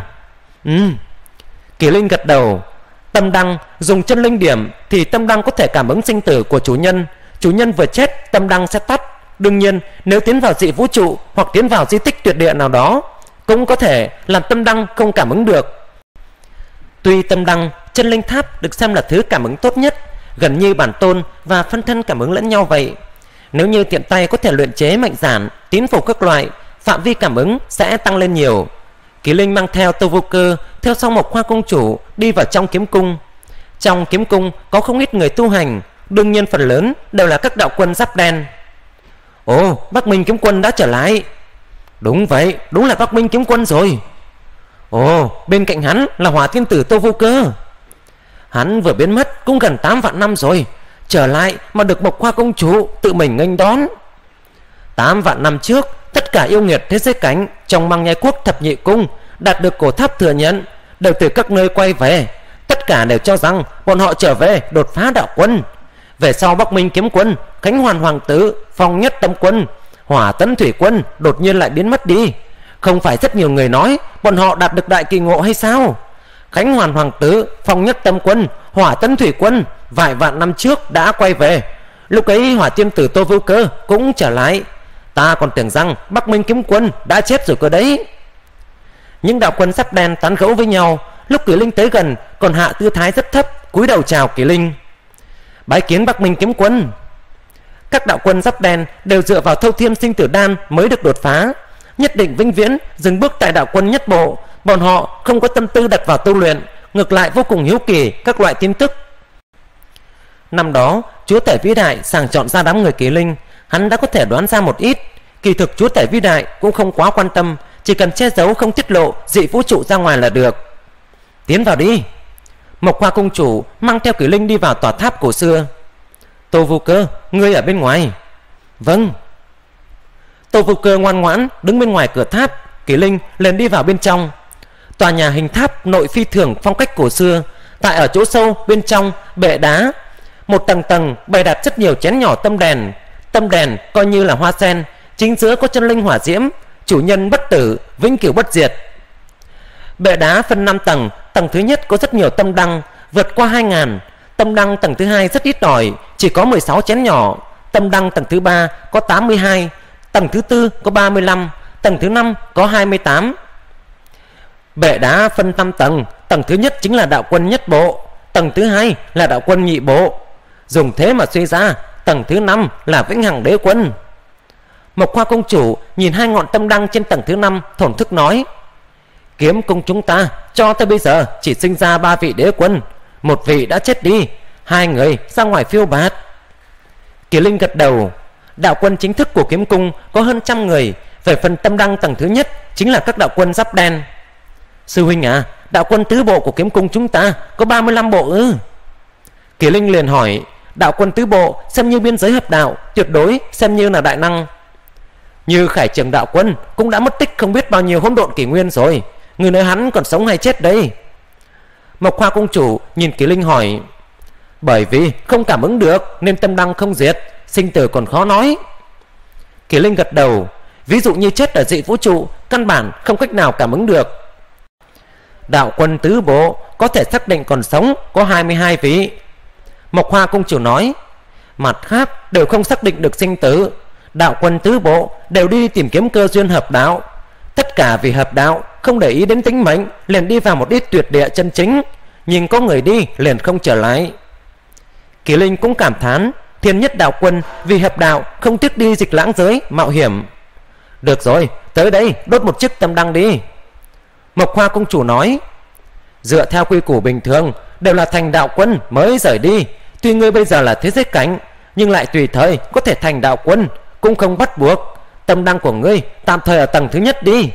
Kỷ Linh gật đầu. Tâm đăng dùng chân linh điểm thì tâm đăng có thể cảm ứng sinh tử của chủ nhân. Chủ nhân vừa chết, tâm đăng sẽ tắt. Đương nhiên nếu tiến vào dị vũ trụ hoặc tiến vào di tích tuyệt địa nào đó, cũng có thể làm tâm đăng không cảm ứng được. Tuy tâm đăng, chân linh tháp được xem là thứ cảm ứng tốt nhất, gần như bản tôn và phân thân cảm ứng lẫn nhau vậy. Nếu như tiện tay có thể luyện chế mệnh giản, tín phục các loại, phạm vi cảm ứng sẽ tăng lên nhiều. Kỷ Linh mang theo Tô Vô Cơ theo sau Mộc Hoa công chủ đi vào trong kiếm cung. Trong kiếm cung có không ít người tu hành, đương nhiên phần lớn đều là các đạo quân giáp đen. Ồ, Bắc Minh kiếm quân đã trở lại. Đúng vậy, đúng là Bắc Minh kiếm quân rồi. Ồ, bên cạnh hắn là Hỏa Thiên tử Tô Vô Cơ. Hắn vừa biến mất cũng gần 8 vạn năm rồi, trở lại mà được Mộc Hoa công chủ tự mình nghênh đón. 8 vạn năm trước, tất cả yêu nghiệt thế giới cảnh trong Mang Nhai Quốc thập nhị cung đạt được cổ tháp thừa nhận, đều từ các nơi quay về. Tất cả đều cho rằng bọn họ trở về đột phá đạo quân. Về sau Bắc Minh kiếm quân, Khánh Hoàn hoàng tử, Phong Nhất tâm quân, Hỏa Tấn thủy quân đột nhiên lại biến mất đi. Không phải rất nhiều người nói bọn họ đạt được đại kỳ ngộ hay sao? Khánh Hoàn hoàng tử, Phong Nhất tâm quân, Hỏa Tấn thủy quân vài vạn năm trước đã quay về. Lúc ấy Hỏa Thiên tử Tô Vô Cơ cũng trở lại. Ta còn tưởng rằng Bắc Minh kiếm quân đã chết rồi cơ đấy. Những đạo quân sắp đen tán gẫu với nhau. Lúc Kỷ Linh tới gần còn hạ tư thái rất thấp, cúi đầu chào Kỷ Linh. Bái kiến Bắc Minh kiếm quân. Các đạo quân giáp đen đều dựa vào Thâu Thiên sinh tử đan mới được đột phá, nhất định vĩnh viễn dừng bước tại đạo quân nhất bộ. Bọn họ không có tâm tư đặt vào tu luyện, ngược lại vô cùng hiếu kỳ các loại tin tức. Năm đó chúa tể vĩ đại sàng chọn ra đám người Kỷ Linh, hắn đã có thể đoán ra một ít. Kỳ thực chúa tể vĩ đại cũng không quá quan tâm, chỉ cần che giấu không tiết lộ dị vũ trụ ra ngoài là được. Tiến vào đi. Mộc Hoa công chủ mang theo Kỷ Linh đi vào tòa tháp cổ xưa. Tô Vô Cơ, ngươi ở bên ngoài. Vâng. Tô Vô Cơ ngoan ngoãn đứng bên ngoài cửa tháp. Kỷ Linh liền đi vào bên trong. Tòa nhà hình tháp nội phi thường phong cách cổ xưa. Tại ở chỗ sâu bên trong bệ đá, một tầng tầng bày đặt rất nhiều chén nhỏ tâm đèn. Tâm đèn coi như là hoa sen, chính giữa có chân linh hỏa diễm, chủ nhân bất tử, vĩnh cửu bất diệt. Bệ đá phân 5 tầng, tầng thứ nhất có rất nhiều tâm đăng, vượt qua 2000. Tâm đăng tầng thứ hai rất ít ỏi, chỉ có 16 chén nhỏ. Tâm đăng tầng thứ 3 có 82, tầng thứ 4 có 35, tầng thứ 5 có 28. Bệ đá phân 5 tầng, tầng thứ nhất chính là đạo quân nhất bộ, tầng thứ 2 là đạo quân nhị bộ. Dùng thế mà suy ra, tầng thứ 5 là vĩnh hằng đế quân. Mộc Hoa công chủ nhìn 2 ngọn tâm đăng trên tầng thứ 5, thổn thức nói: kiếm cung chúng ta cho tới bây giờ chỉ sinh ra 3 vị đế quân, 1 vị đã chết đi, 2 người ra ngoài phiêu bạt. Kỳ Linh gật đầu. Đạo quân chính thức của kiếm cung có hơn 100 người. Về phần tâm đăng tầng thứ nhất chính là các đạo quân giáp đen. Sư huynh à, đạo quân tứ bộ của kiếm cung chúng ta có 35 bộ ư? Kỳ Linh liền hỏi: đạo quân tứ bộ xem như biên giới hợp đạo, tuyệt đối xem như là đại năng. Như Khải Trường đạo quân cũng đã mất tích không biết bao nhiêu hỗn độn kỷ nguyên rồi, người nói hắn còn sống hay chết đây? Mộc Hoa công chủ nhìn Kỳ Linh hỏi: bởi vì không cảm ứng được nên tâm đăng không diệt, sinh tử còn khó nói. Kỳ Linh gật đầu. Ví dụ như chết ở dị vũ trụ, căn bản không cách nào cảm ứng được. Đạo quân tứ bộ có thể xác định còn sống có 22 vị. Mộc Hoa công chủ nói: mặt khác đều không xác định được sinh tử. Đạo quân tứ bộ đều đi tìm kiếm cơ duyên hợp đạo. Tất cả vì hợp đạo, không để ý đến tính mệnh, liền đi vào một ít tuyệt địa chân chính. Nhìn có người đi liền không trở lại. Kỳ Linh cũng cảm thán: thiên nhất đạo quân vì hợp đạo không tiếc đi dịch lãng giới mạo hiểm. Được rồi, tới đây đốt một chiếc tâm đăng đi. Mộc Hoa công chủ nói: dựa theo quy củ bình thường đều là thành đạo quân mới rời đi. Tuy ngươi bây giờ là thế giới cảnh, nhưng lại tùy thời có thể thành đạo quân, cũng không bắt buộc. Tâm đăng của ngươi tạm thời ở tầng thứ nhất đi.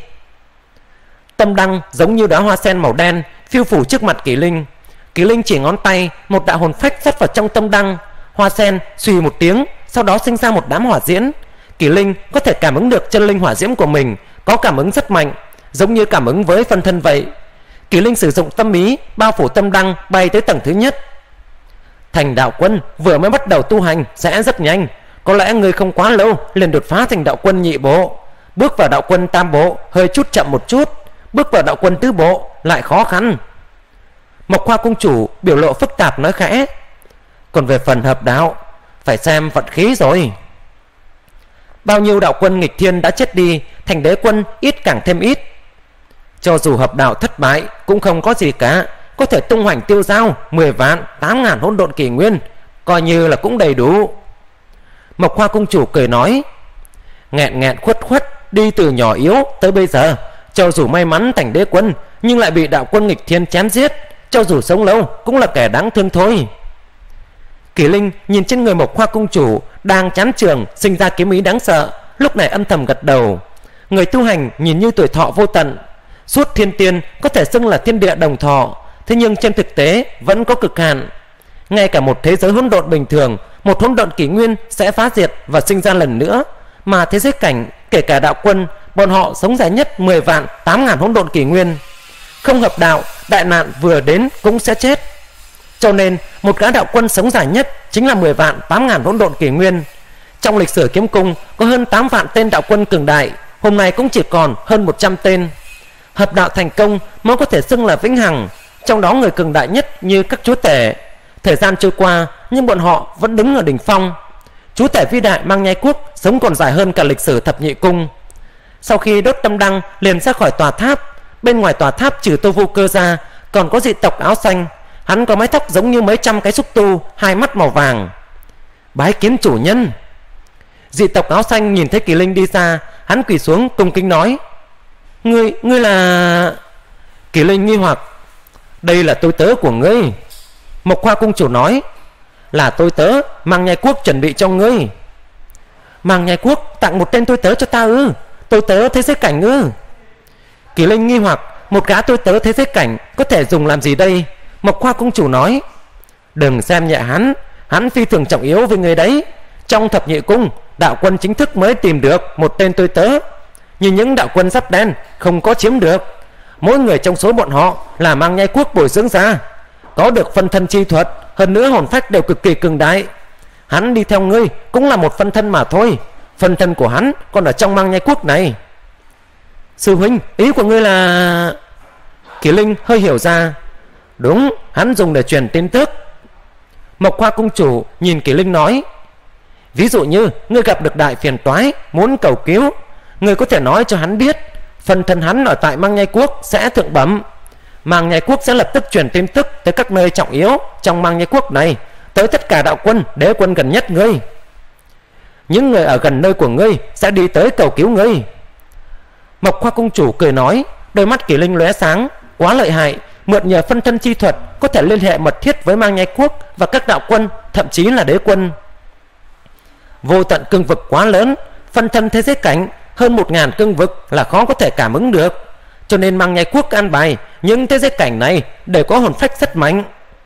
Tâm đăng giống như đóa hoa sen màu đen phiêu phủ trước mặt Kỳ Linh. Kỳ Linh chỉ ngón tay, một đạo hồn phách rót vào trong tâm đăng. Hoa sen suy một tiếng, sau đó sinh ra một đám hỏa diễm. Kỳ Linh có thể cảm ứng được chân linh hỏa diễm của mình có cảm ứng rất mạnh, giống như cảm ứng với phân thân vậy. Kỳ Linh sử dụng tâm ý bao phủ tâm đăng, bay tới tầng thứ nhất. Thành đạo quân vừa mới bắt đầu tu hành sẽ rất nhanh, có lẽ người không quá lâu liền đột phá thành đạo quân nhị bộ. Bước vào đạo quân tam bộ hơi chút chậm một chút, bước vào đạo quân tứ bộ lại khó khăn. Mộc Hoa công chủ biểu lộ phức tạp nói khẽ: còn về phần hợp đạo phải xem vận khí rồi. Bao nhiêu đạo quân nghịch thiên đã chết đi, thành đế quân ít càng thêm ít. Cho dù hợp đạo thất bại cũng không có gì cả, có thể tung hoành tiêu dao 10 vạn 8 ngàn hỗn độn kỷ nguyên, coi như là cũng đầy đủ. Mộc Hoa công chủ cười nói: nghẹn nghẹn khuất khuất đi từ nhỏ yếu tới bây giờ, cho dù may mắn thành đế quân nhưng lại bị đạo quân nghịch thiên chém giết, cho dù sống lâu cũng là kẻ đáng thương thôi. Kỳ Linh nhìn trên người Mộc Hoa công chủ đang chán trường sinh ra kiếm ý đáng sợ, lúc này âm thầm gật đầu. Người tu hành nhìn như tuổi thọ vô tận, suốt thiên tiên có thể xưng là thiên địa đồng thọ, thế nhưng trên thực tế vẫn có cực hạn. Ngay cả một thế giới hỗn độn bình thường, một hỗn độn kỷ nguyên sẽ phá diệt và sinh ra lần nữa, mà thế giới cảnh kể cả đạo quân, bọn họ sống dài nhất 10 vạn 8 ngàn hỗn độn kỷ nguyên. Không hợp đạo, đại nạn vừa đến cũng sẽ chết. Cho nên một gã đạo quân sống dài nhất chính là 10 vạn 8 ngàn hỗn độn kỷ nguyên. Trong lịch sử kiếm cung có hơn 8 vạn tên đạo quân cường đại, hôm nay cũng chỉ còn hơn 100 tên. Hợp đạo thành công mới có thể xưng là vĩnh hằng, trong đó người cường đại nhất như các chúa tể. Thời gian trôi qua nhưng bọn họ vẫn đứng ở đỉnh phong. Chúa tể vĩ đại Mang Nhai Quốc sống còn dài hơn cả lịch sử thập nhị cung. Sau khi đốt tâm đăng liền ra khỏi tòa tháp. Bên ngoài tòa tháp trừ Tô Vô Cơ ra còn có dị tộc áo xanh. Hắn có mái tóc giống như mấy trăm cái xúc tu, hai mắt màu vàng. Bái kiến chủ nhân. Dị tộc áo xanh nhìn thấy Kỳ Linh đi ra, hắn quỳ xuống cung kính nói: Ngươi là... Kỳ Linh nghi hoặc: đây là tôi tớ của ngươi. Mộc Hoa cung chủ nói: là tôi tớ Mang Nhai Quốc chuẩn bị cho ngươi. Mang Nhai Quốc tặng một tên tôi tớ cho ta ư? Tôi tớ thế giới cảnh ư? Kỳ Linh nghi hoặc: một gã tôi tớ thế giới cảnh có thể dùng làm gì đây? Mộc Hoa cung chủ nói: đừng xem nhẹ hắn, hắn phi thường trọng yếu với người đấy. Trong thập nhị cung, đạo quân chính thức mới tìm được một tên tôi tớ, nhưng những đạo quân giáp đen không có chiếm được. Mỗi người trong số bọn họ là Mang Nhai Quốc bồi dưỡng ra, có được phân thân chi thuật, hơn nữa hồn phách đều cực kỳ cường đại. Hắn đi theo ngươi cũng là một phân thân mà thôi, phân thân của hắn còn ở trong Mang Nhai Quốc này. Sư huynh, ý của ngươi là... Kỳ Linh hơi hiểu ra: đúng, hắn dùng để truyền tin tức. Mộc Hoa cung chủ nhìn Kỳ Linh nói: ví dụ như ngươi gặp được đại phiền toái muốn cầu cứu, ngươi có thể nói cho hắn biết phân thân hắn ở tại Mang Nhai Quốc sẽ thượng bẩm. Mang Nhai Quốc sẽ lập tức truyền tin tức tới các nơi trọng yếu trong Mang Nhai Quốc này, tới tất cả đạo quân, đế quân gần nhất ngươi. Những người ở gần nơi của ngươi sẽ đi tới cầu cứu ngươi. Mộc Hoa Cung chủ cười nói, đôi mắt Kỷ Linh lóe sáng. Quá lợi hại, mượn nhờ phân thân chi thuật có thể liên hệ mật thiết với Mang Nhai Quốc và các đạo quân, thậm chí là đế quân. Vô tận cương vực quá lớn, phân thân thế giới cảnh hơn 1000 cương vực là khó có thể cảm ứng được, cho nên Mang Nhai Quốc an bài những thế giới cảnh này đều có hồn phách rất mạnh.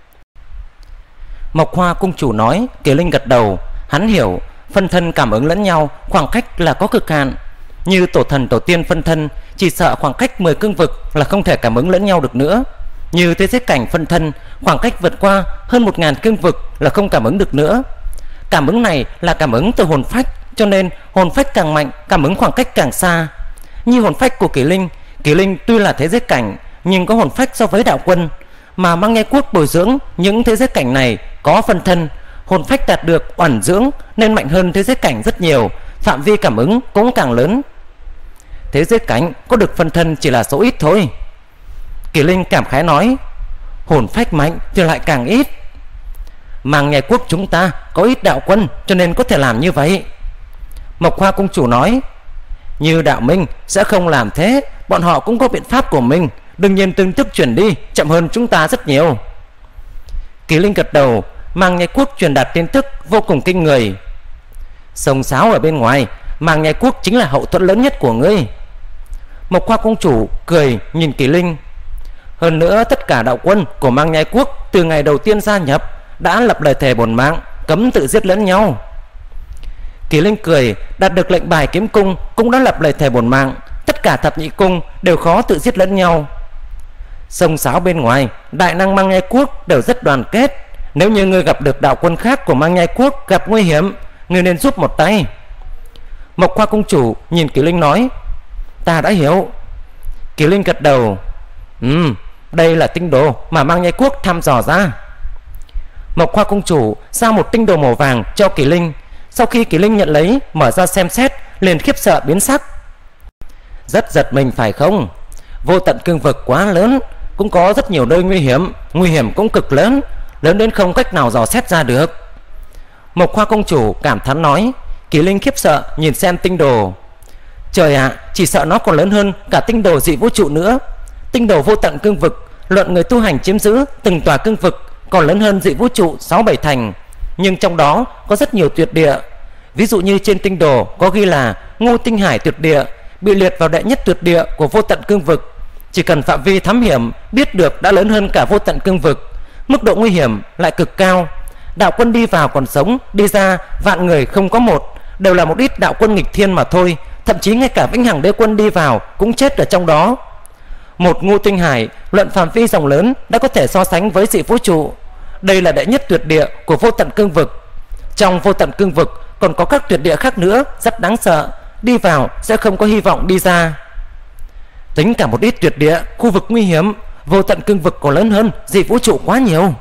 Mộc Hoa Cung chủ nói. Kỷ Linh gật đầu. Hắn hiểu phân thân cảm ứng lẫn nhau khoảng cách là có cực hạn. Như tổ thần tổ tiên phân thân chỉ sợ khoảng cách 10 cương vực là không thể cảm ứng lẫn nhau được nữa. Như thế giới cảnh phân thân khoảng cách vượt qua hơn 1000 cương vực là không cảm ứng được nữa. Cảm ứng này là cảm ứng từ hồn phách, cho nên hồn phách càng mạnh cảm ứng khoảng cách càng xa. Như hồn phách của Kỷ Linh tuy là thế giới cảnh nhưng có hồn phách so với đạo quân, mà Mang Nhai Quốc bồi dưỡng những thế giới cảnh này có phân thân, hồn phách đạt được oản dưỡng nên mạnh hơn thế giới cảnh rất nhiều, phạm vi cảm ứng cũng càng lớn. Thế giới cảnh có được phân thân chỉ là số ít thôi. Kỷ Linh cảm khái nói, hồn phách mạnh thì lại càng ít. Mang Nhai Quốc chúng ta có ít đạo quân cho nên có thể làm như vậy. Mộc Hoa Cung chủ nói, như đạo minh sẽ không làm thế, bọn họ cũng có biện pháp của mình, đương nhiên tin tức truyền đi chậm hơn chúng ta rất nhiều. Kỷ Linh gật đầu. Mang Nhai Quốc truyền đạt tin tức vô cùng kinh người. Sông sáo ở bên ngoài, Mang Nhai Quốc chính là hậu thuẫn lớn nhất của ngươi. Mộc Hoa Cung chủ cười nhìn Kỷ Linh. Hơn nữa tất cả đạo quân của Mang Nhai Quốc từ ngày đầu tiên gia nhập đã lập lời thề bổn mạng cấm tự giết lẫn nhau. Kỷ Linh cười, đạt được lệnh bài kiếm cung cũng đã lập lời thề bổn mạng, tất cả thập nhị cung đều khó tự giết lẫn nhau. Sông sáo bên ngoài, đại năng Mang Nhai Quốc đều rất đoàn kết. Nếu như ngươi gặp được đạo quân khác của Mang Nhai Quốc gặp nguy hiểm, ngươi nên giúp một tay. Mộc Hoa Cung chủ nhìn Kỷ Linh nói, ta đã hiểu. Kỷ Linh gật đầu. Đây là tinh đồ mà Mang Nhai Quốc thăm dò ra. Mộc Hoa Cung chủ giao một tinh đồ màu vàng cho Kỷ Linh. Sau khi Kỷ Linh nhận lấy, mở ra xem xét, liền khiếp sợ biến sắc. Rất giật mình phải không? Vô tận cương vực quá lớn, cũng có rất nhiều nơi nguy hiểm cũng cực lớn, lớn đến không cách nào dò xét ra được. Mộc Hoa Cung chủ cảm thán nói. Kỷ Linh khiếp sợ nhìn xem tinh đồ. Trời ạ, chỉ sợ nó còn lớn hơn cả tinh đồ dị vũ trụ nữa. Tinh đồ vô tận cương vực, luận người tu hành chiếm giữ từng tòa cương vực còn lớn hơn dị vũ trụ 6-7 thành. Nhưng trong đó có rất nhiều tuyệt địa. Ví dụ như trên tinh đồ có ghi là Ngô Tinh Hải tuyệt địa, bị liệt vào đệ nhất tuyệt địa của vô tận cương vực. Chỉ cần phạm vi thám hiểm biết được đã lớn hơn cả vô tận cương vực, mức độ nguy hiểm lại cực cao. Đạo quân đi vào còn sống, đi ra vạn người không có một, đều là một ít đạo quân nghịch thiên mà thôi. Thậm chí ngay cả vĩnh hằng đế quân đi vào cũng chết ở trong đó. Một Ngô Tinh Hải luận phạm vi rộng lớn đã có thể so sánh với dị vũ trụ. Đây là đệ nhất tuyệt địa của vô tận cương vực. Trong vô tận cương vực còn có các tuyệt địa khác nữa rất đáng sợ, đi vào sẽ không có hy vọng đi ra. Tính cả một ít tuyệt địa, khu vực nguy hiểm, vô tận cương vực còn lớn hơn dị vũ trụ quá nhiều.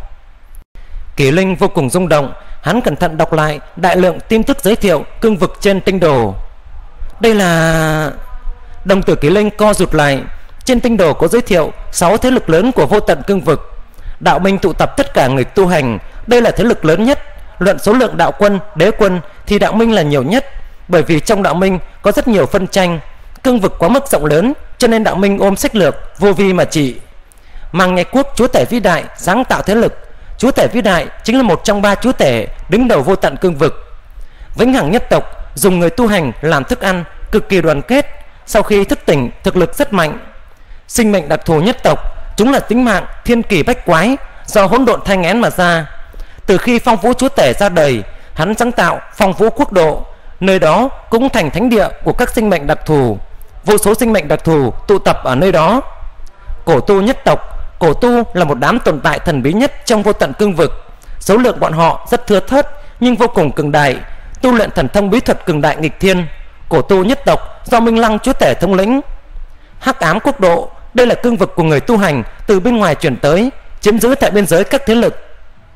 Kỷ Linh vô cùng rung động. Hắn cẩn thận đọc lại đại lượng tin tức giới thiệu cương vực trên tinh đồ. Đây là... Đồng tử Kỷ Linh co rụt lại. Trên tinh đồ có giới thiệu 6 thế lực lớn của vô tận cương vực. Đạo minh tụ tập tất cả người tu hành, đây là thế lực lớn nhất. Luận số lượng đạo quân, đế quân thì đạo minh là nhiều nhất, bởi vì trong đạo minh có rất nhiều phân tranh. Cương vực quá mức rộng lớn, cho nên đạo minh ôm sách lược vô vi mà trị. Mang Nhai Quốc chúa tể vĩ đại sáng tạo thế lực. Chúa tể vĩ đại chính là một trong 3 chúa tể đứng đầu vô tận cương vực. Vĩnh hằng nhất tộc dùng người tu hành làm thức ăn, cực kỳ đoàn kết. Sau khi thức tỉnh, thực lực rất mạnh. Sinh mệnh đặc thù nhất tộc, chúng là tính mạng thiên kỳ bách quái, do hỗn độn thai nghén mà ra. Từ khi Phong Vũ chúa tể ra đời, hắn sáng tạo Phong Vũ quốc độ, nơi đó cũng thành thánh địa của các sinh mệnh đặc thù. Vô số sinh mệnh đặc thù tụ tập ở nơi đó. Cổ tu nhất tộc, cổ tu là một đám tồn tại thần bí nhất trong vô tận cương vực. Số lượng bọn họ rất thưa thớt nhưng vô cùng cường đại, tu luyện thần thông bí thuật cường đại nghịch thiên. Cổ tu nhất tộc do Minh Lăng chúa tể thống lĩnh. Hắc ám quốc độ, đây là cương vực của người tu hành từ bên ngoài chuyển tới, chiếm giữ tại biên giới các thế lực.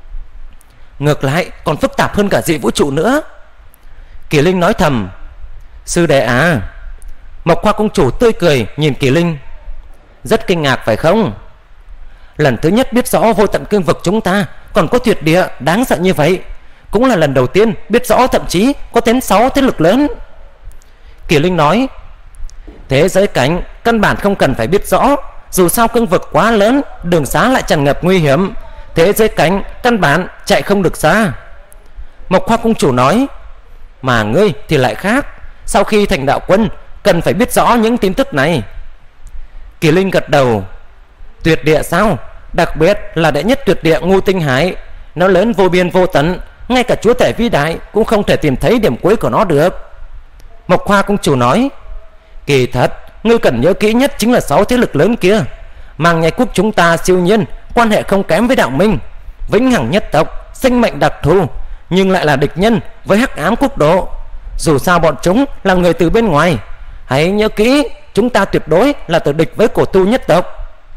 Ngược lại còn phức tạp hơn cả dị vũ trụ nữa. Kỷ Linh nói thầm. Sư đệ à. Mộc Hoa Cung chủ tươi cười nhìn Kỷ Linh. Rất kinh ngạc phải không? Lần thứ nhất biết rõ vô tận cương vực chúng ta còn có tuyệt địa đáng sợ như vậy, cũng là lần đầu tiên biết rõ thậm chí có đến 6 thế lực lớn. Kỳ Linh nói, thế giới cảnh căn bản không cần phải biết rõ, dù sao cương vực quá lớn, đường xá lại tràn ngập nguy hiểm, thế giới cảnh căn bản chạy không được xa. Mộc Hoa Cung chủ nói, mà ngươi thì lại khác, sau khi thành đạo quân cần phải biết rõ những tin tức này. Kỳ Linh gật đầu, tuyệt địa sao? Đặc biệt là đệ nhất tuyệt địa Ngưu Tinh Hải, nó lớn vô biên vô tận, ngay cả chúa tể vĩ đại cũng không thể tìm thấy điểm cuối của nó được. Mộc Hoa Cung chủ nói, kỳ thật ngươi cần nhớ kỹ nhất chính là 6 thế lực lớn kia. Màng Nhai Quốc chúng ta siêu nhiên, quan hệ không kém với đạo minh, vĩnh hằng nhất tộc, sinh mệnh đặc thù, nhưng lại là địch nhân với Hắc Ám Quốc độ. Dù sao bọn chúng là người từ bên ngoài, hãy nhớ kỹ, chúng ta tuyệt đối là tử địch với Cổ Tu nhất tộc.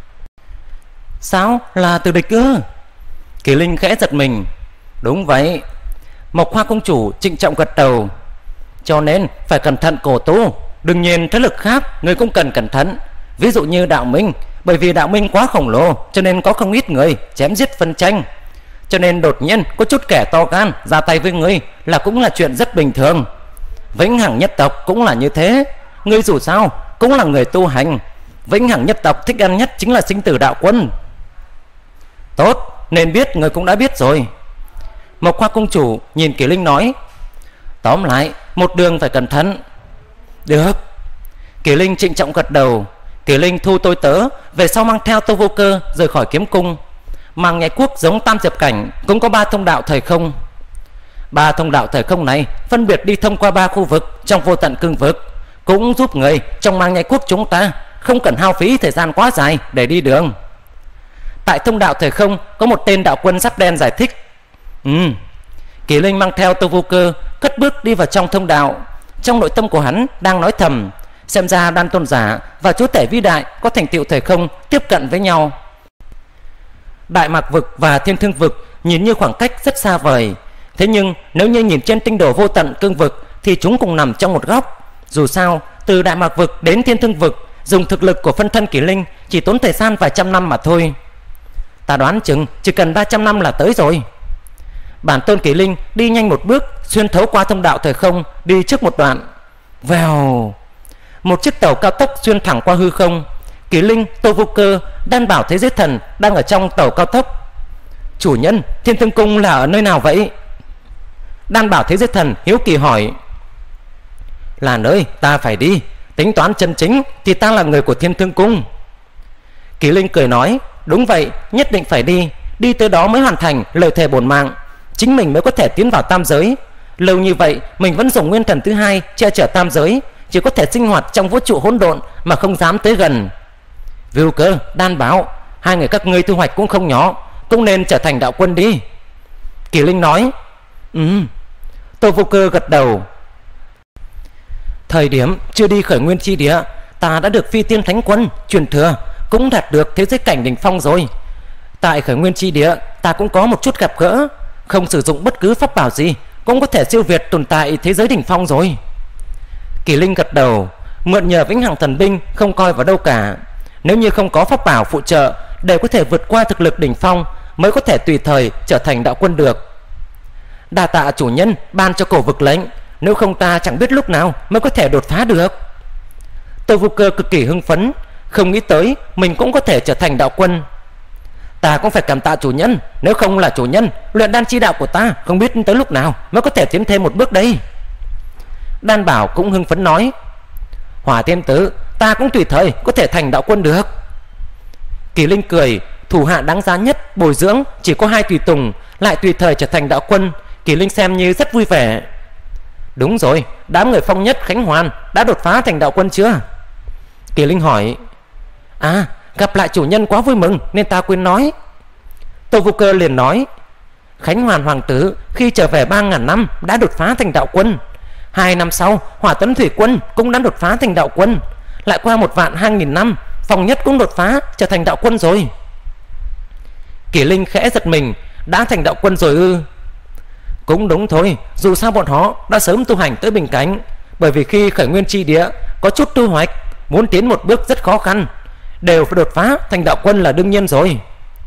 Sao là tử địch ư? Kỳ Linh khẽ giật mình. Đúng vậy. Mộc Hoa Cung chủ trịnh trọng gật đầu. Cho nên phải cẩn thận Cổ Tu. Đương nhiên thế lực khác người cũng cần cẩn thận, ví dụ như đạo minh, bởi vì đạo minh quá khổng lồ cho nên có không ít người chém giết phân tranh, cho nên đột nhiên có chút kẻ to gan ra tay với ngươi là cũng là chuyện rất bình thường. Vĩnh hằng nhất tộc cũng là như thế, ngươi dù sao cũng là người tu hành, vĩnh hằng nhất tộc thích ăn nhất chính là sinh tử đạo quân. Tốt, nên biết người cũng đã biết rồi. Mộc Hoa Cung chủ nhìn Kỳ Linh nói, tóm lại một đường phải cẩn thận. Được. Kỳ Linh trịnh trọng gật đầu. Kỳ Linh thu tôi tớ về sau mang theo Tô Vô Cơ rời khỏi kiếm cung. Màng Nhai Quốc giống Tam Diệp Cảnh cũng có 3 thông đạo thời không. 3 thông đạo thời không này phân biệt đi thông qua 3 khu vực trong vô tận cương vực, cũng giúp người trong Màng Nhai Quốc chúng ta không cần hao phí thời gian quá dài để đi đường. Tại thông đạo thời không có một tên đạo quân giáp đen giải thích. Kỳ Linh mang theo Tô Vô Cơ cất bước đi vào trong thông đạo. Trong nội tâm của hắn đang nói thầm, xem ra Đan Tôn giả và chúa tể vĩ đại có thành tựu thời không tiếp cận với nhau. Đại Mạc vực và Thiên Thương vực nhìn như khoảng cách rất xa vời, thế nhưng nếu như nhìn trên tinh đồ vô tận cương vực thì chúng cùng nằm trong một góc. Dù sao từ Đại Mạc vực đến Thiên Thương vực, dùng thực lực của phân thân Kỳ Linh chỉ tốn thời gian vài trăm năm mà thôi. Ta đoán chừng chỉ cần 300 năm là tới rồi. Bản tôn Kỳ Linh đi nhanh một bước, xuyên thấu qua thông đạo thời không, đi trước một đoạn. Vèo, một chiếc tàu cao tốc xuyên thẳng qua hư không. Kỳ Linh, Tô Vô Cơ, Đan Bảo Thế Giới Thần đang ở trong tàu cao tốc. Chủ nhân, Thiên Thương Cung là ở nơi nào vậy? Đan Bảo Thế Giới Thần hiếu kỳ hỏi. Là nơi ta phải đi, tính toán chân chính thì ta là người của Thiên Thương Cung. Kỳ Linh cười nói, đúng vậy, nhất định phải đi, đi tới đó mới hoàn thành lời thề bổn mạng, chính mình mới có thể tiến vào tam giới. Lâu như vậy mình vẫn dùng nguyên thần thứ hai che chở tam giới, chỉ có thể sinh hoạt trong vũ trụ hỗn độn mà không dám tới gần. Vô Cơ, Đan Bảo, hai người các ngươi thu hoạch cũng không nhỏ, cũng nên trở thành đạo quân đi. Kỳ Linh nói. Tô Vô Cơ gật đầu. Thời điểm chưa đi khởi nguyên chi địa, ta đã được Phi Tiên Thánh Quân truyền thừa, cũng đạt được thế giới cảnh đỉnh phong rồi. Tại khởi nguyên chi địa ta cũng có một chút gặp gỡ, không sử dụng bất cứ pháp bảo gì cũng có thể siêu việt tồn tại thế giới đỉnh phong rồi. Kỳ Linh gật đầu, mượn nhờ vĩnh hằng thần binh không coi vào đâu cả. Nếu như không có pháp bảo phụ trợ đều có thể vượt qua thực lực đỉnh phong, mới có thể tùy thời trở thành đạo quân được. Đa tạ chủ nhân ban cho cổ vực lệnh, nếu không ta chẳng biết lúc nào mới có thể đột phá được. Tô Vô Cơ cực kỳ hưng phấn, không nghĩ tới mình cũng có thể trở thành đạo quân. Ta cũng phải cảm tạ chủ nhân, nếu không là chủ nhân, luyện đan chi đạo của ta không biết tới lúc nào mới có thể tiến thêm một bước đây. Đan Bảo cũng hưng phấn nói. Hỏa Tiên Tử, ta cũng tùy thời có thể thành đạo quân được. Kỳ Linh cười, thủ hạ đáng giá nhất bồi dưỡng chỉ có 2 tùy tùng, lại tùy thời trở thành đạo quân, Kỳ Linh xem như rất vui vẻ. Đúng rồi, đám người Phong Nhất, Khánh Hoàn đã đột phá thành đạo quân chưa? Kỳ Linh hỏi. À, gặp lại chủ nhân quá vui mừng nên ta quên nói. Tô Vô Cơ liền nói. Khánh Hoàn hoàng tử khi trở về 3.000 năm đã đột phá thành đạo quân. 2 năm sau Hỏa Tuấn Thủy Quân cũng đã đột phá thành đạo quân. Lại qua 1.200.000 năm Phong Nhất cũng đột phá trở thành đạo quân rồi. Kỳ Linh khẽ giật mình, đã thành đạo quân rồi ư? Cũng đúng thôi, dù sao bọn họ đã sớm tu hành tới bình cảnh, bởi vì khi khởi nguyên chi địa có chút tu hoạch, muốn tiến một bước rất khó khăn, đều phải đột phá thành đạo quân là đương nhiên rồi.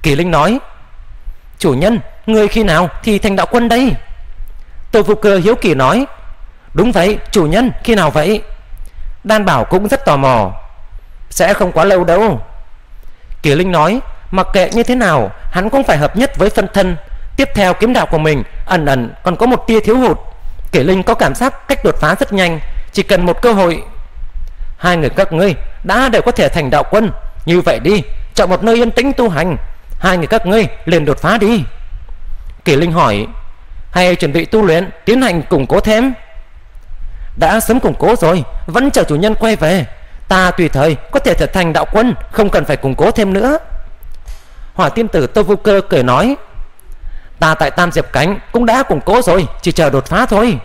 Kỷ Linh nói: Chủ nhân, người khi nào thì thành đạo quân đây? Tô Vô Cơ hiếu kỳ nói: Đúng vậy, chủ nhân, khi nào vậy? Đan Bảo cũng rất tò mò: Sẽ không quá lâu đâu. Kỷ Linh nói: Mặc kệ như thế nào, hắn cũng phải hợp nhất với phân thân. Tiếp theo kiếm đạo của mình ẩn ẩn còn có một tia thiếu hụt. Kỷ Linh có cảm giác cách đột phá rất nhanh, chỉ cần một cơ hội. Hai người các ngươi đã đều có thể thành đạo quân, như vậy đi, chọn một nơi yên tĩnh tu hành. Hai người các ngươi liền đột phá đi. Kỷ Linh hỏi: Hay chuẩn bị tu luyện, tiến hành củng cố thêm? Đã sớm củng cố rồi, vẫn chờ chủ nhân quay về. Ta tùy thời có thể trở thành đạo quân, không cần phải củng cố thêm nữa. Hỏa Tiên Tử Tô Vô Cơ cười nói: Ta tại Tam Diệp Cánh cũng đã củng cố rồi, chỉ chờ đột phá thôi.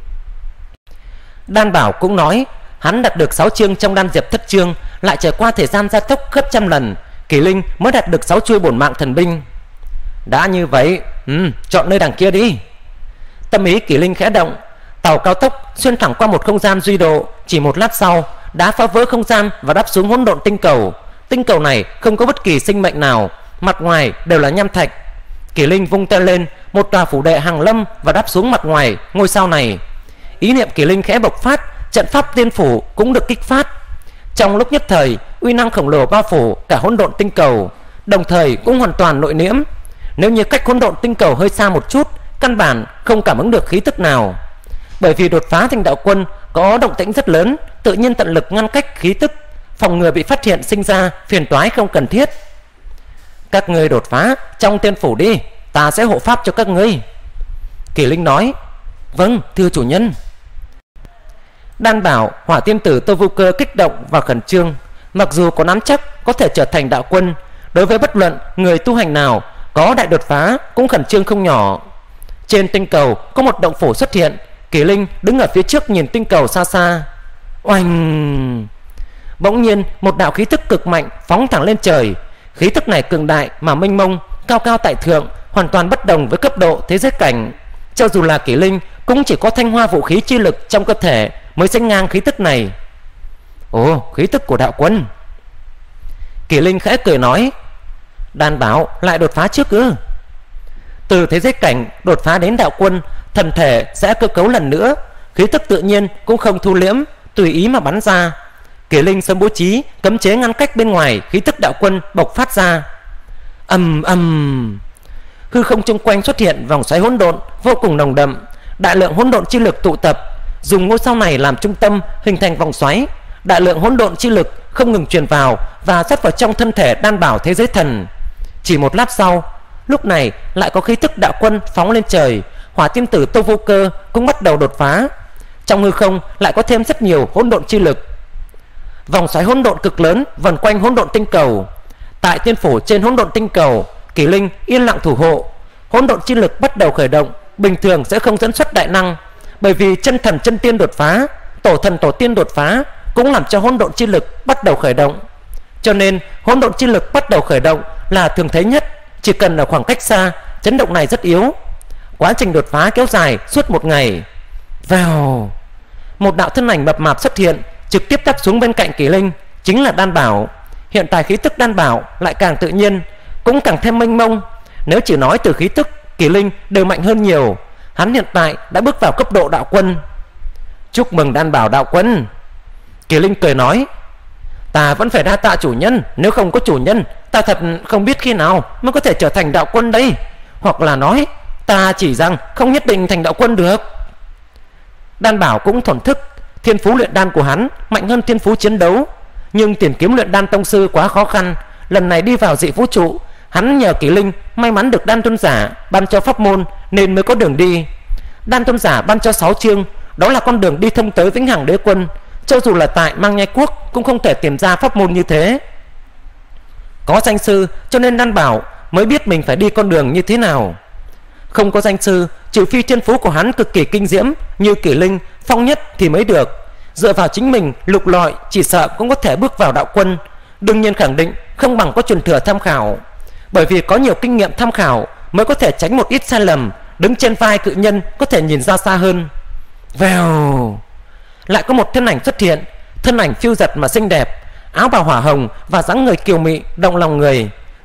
Đan Bảo cũng nói: Hắn đạt được 6 chương trong Đan Diệp Thất Chương, lại trải qua thời gian gia tốc gấp trăm lần, Kỷ Linh mới đạt được 6 chuôi bổn mạng thần binh. Đã như vậy, chọn nơi đằng kia đi. Tâm ý Kỷ Linh khẽ động, tàu cao tốc xuyên thẳng qua một không gian duy độ. Chỉ một lát sau đã phá vỡ không gian và đáp xuống hỗn độn tinh cầu. Tinh cầu này không có bất kỳ sinh mệnh nào, mặt ngoài đều là nham thạch. Kỷ Linh vung tay lên, một tòa phủ đệ hàng lâm và đáp xuống mặt ngoài ngôi sao này. Ý niệm Kỷ Linh khẽ bộc phát, trận pháp tiên phủ cũng được kích phát. Trong lúc nhất thời, uy năng khổng lồ bao phủ cả hỗn độn tinh cầu, đồng thời cũng hoàn toàn nội liễm. Nếu như cách hỗn độn tinh cầu hơi xa một chút, căn bản không cảm ứng được khí tức nào. Bởi vì đột phá thành đạo quân có động tĩnh rất lớn, tự nhiên tận lực ngăn cách khí tức, phòng ngừa bị phát hiện sinh ra phiền toái không cần thiết. Các ngươi đột phá trong tiên phủ đi, ta sẽ hộ pháp cho các ngươi. Kỷ Linh nói: Vâng, thưa chủ nhân. Đan Bảo, Hỏa Tiên Tử Tô Vô Cơ kích động và khẩn trương. Mặc dù có nắm chắc có thể trở thành đạo quân, đối với bất luận người tu hành nào có đại đột phá cũng khẩn trương không nhỏ. Trên tinh cầu có một động phủ xuất hiện. Kỷ Linh đứng ở phía trước nhìn tinh cầu xa xa. Oanh! Bỗng nhiên một đạo khí tức cực mạnh phóng thẳng lên trời. Khí tức này cường đại mà mênh mông, cao cao tại thượng, hoàn toàn bất đồng với cấp độ thế giới cảnh. Cho dù là Kỷ Linh cũng chỉ có thanh hoa vũ khí chi lực trong cơ thể mới sánh ngang khí tức này. Ồ, khí tức của đạo quân. Kỷ Linh khẽ cười nói: Đan Bảo lại đột phá trước ư? Từ thế giới cảnh đột phá đến đạo quân, thần thể sẽ cơ cấu lần nữa, khí tức tự nhiên cũng không thu liễm, tùy ý mà bắn ra. Kỷ Linh sớm bố trí cấm chế ngăn cách bên ngoài khí tức đạo quân bộc phát ra. Hư không chung quanh xuất hiện vòng xoáy hỗn độn vô cùng nồng đậm, đại lượng hỗn độn chi lực tụ tập, dùng ngôi sao này làm trung tâm hình thành vòng xoáy. Đại lượng hỗn độn chi lực không ngừng truyền vào và rót vào trong thân thể Đan Bảo thế giới thần. Chỉ một lát sau, lúc này lại có khí tức đạo quân phóng lên trời. Hỏa Tiên Tử Tô Vô Cơ cũng bắt đầu đột phá. Trong hư không lại có thêm rất nhiều hỗn độn chi lực. Vòng xoáy hỗn độn cực lớn vần quanh hỗn độn tinh cầu. Tại tiên phủ trên hỗn độn tinh cầu, Kỷ Linh yên lặng thủ hộ. Hỗn độn chi lực bắt đầu khởi động. Bình thường sẽ không dẫn xuất đại năng, bởi vì chân thần chân tiên đột phá, tổ thần tổ tiên đột phá cũng làm cho hỗn độn chi lực bắt đầu khởi động. Cho nên hỗn độn chi lực bắt đầu khởi động là thường thấy nhất. Chỉ cần ở khoảng cách xa, chấn động này rất yếu. Quá trình đột phá kéo dài suốt một ngày. Vào, một đạo thân ảnh mập mạp xuất hiện, trực tiếp đáp xuống bên cạnh Kỷ Linh, chính là Đan Bảo. Hiện tại khí tức Đan Bảo lại càng tự nhiên, cũng càng thêm mênh mông. Nếu chỉ nói từ khí tức, Kỷ Linh đều mạnh hơn nhiều. Hắn hiện tại đã bước vào cấp độ đạo quân. Chúc mừng Đan Bảo đạo quân. Kỷ Linh cười nói: Ta vẫn phải đa tạ chủ nhân, nếu không có chủ nhân, ta thật không biết khi nào mới có thể trở thành đạo quân đây. Hoặc là nói, ta chỉ rằng không nhất định thành đạo quân được. Đan Bảo cũng thổn thức, thiên phú luyện đan của hắn mạnh hơn thiên phú chiến đấu, nhưng tìm kiếm luyện đan tông sư quá khó khăn. Lần này đi vào dị vũ trụ, hắn nhờ Kỷ Linh may mắn được đan tôn giả ban cho pháp môn nên mới có đường đi. Đan tôn giả ban cho 6 chương, đó là con đường đi thông tới vĩnh hằng đế quân. Cho dù là tại Mang Nhai Quốc cũng không thể tìm ra pháp môn như thế. Có danh sư cho nên Đan Bảo mới biết mình phải đi con đường như thế nào. Không có danh sư, trừ phi thiên phú của hắn cực kỳ kinh diễm như Kỷ Linh, phong nhất thì mới được. Dựa vào chính mình lục lọi chỉ sợ cũng có thể bước vào đạo quân. Đương nhiên khẳng định không bằng có truyền thừa tham khảo, bởi vì có nhiều kinh nghiệm tham khảo mới có thể tránh một ít sai lầm. Đứng trên vai cự nhân có thể nhìn ra xa hơn. Vèo, lại có một thân ảnh xuất hiện. Thân ảnh phiêu giật mà xinh đẹp, áo bào hỏa hồng và dáng người kiều mị động lòng người.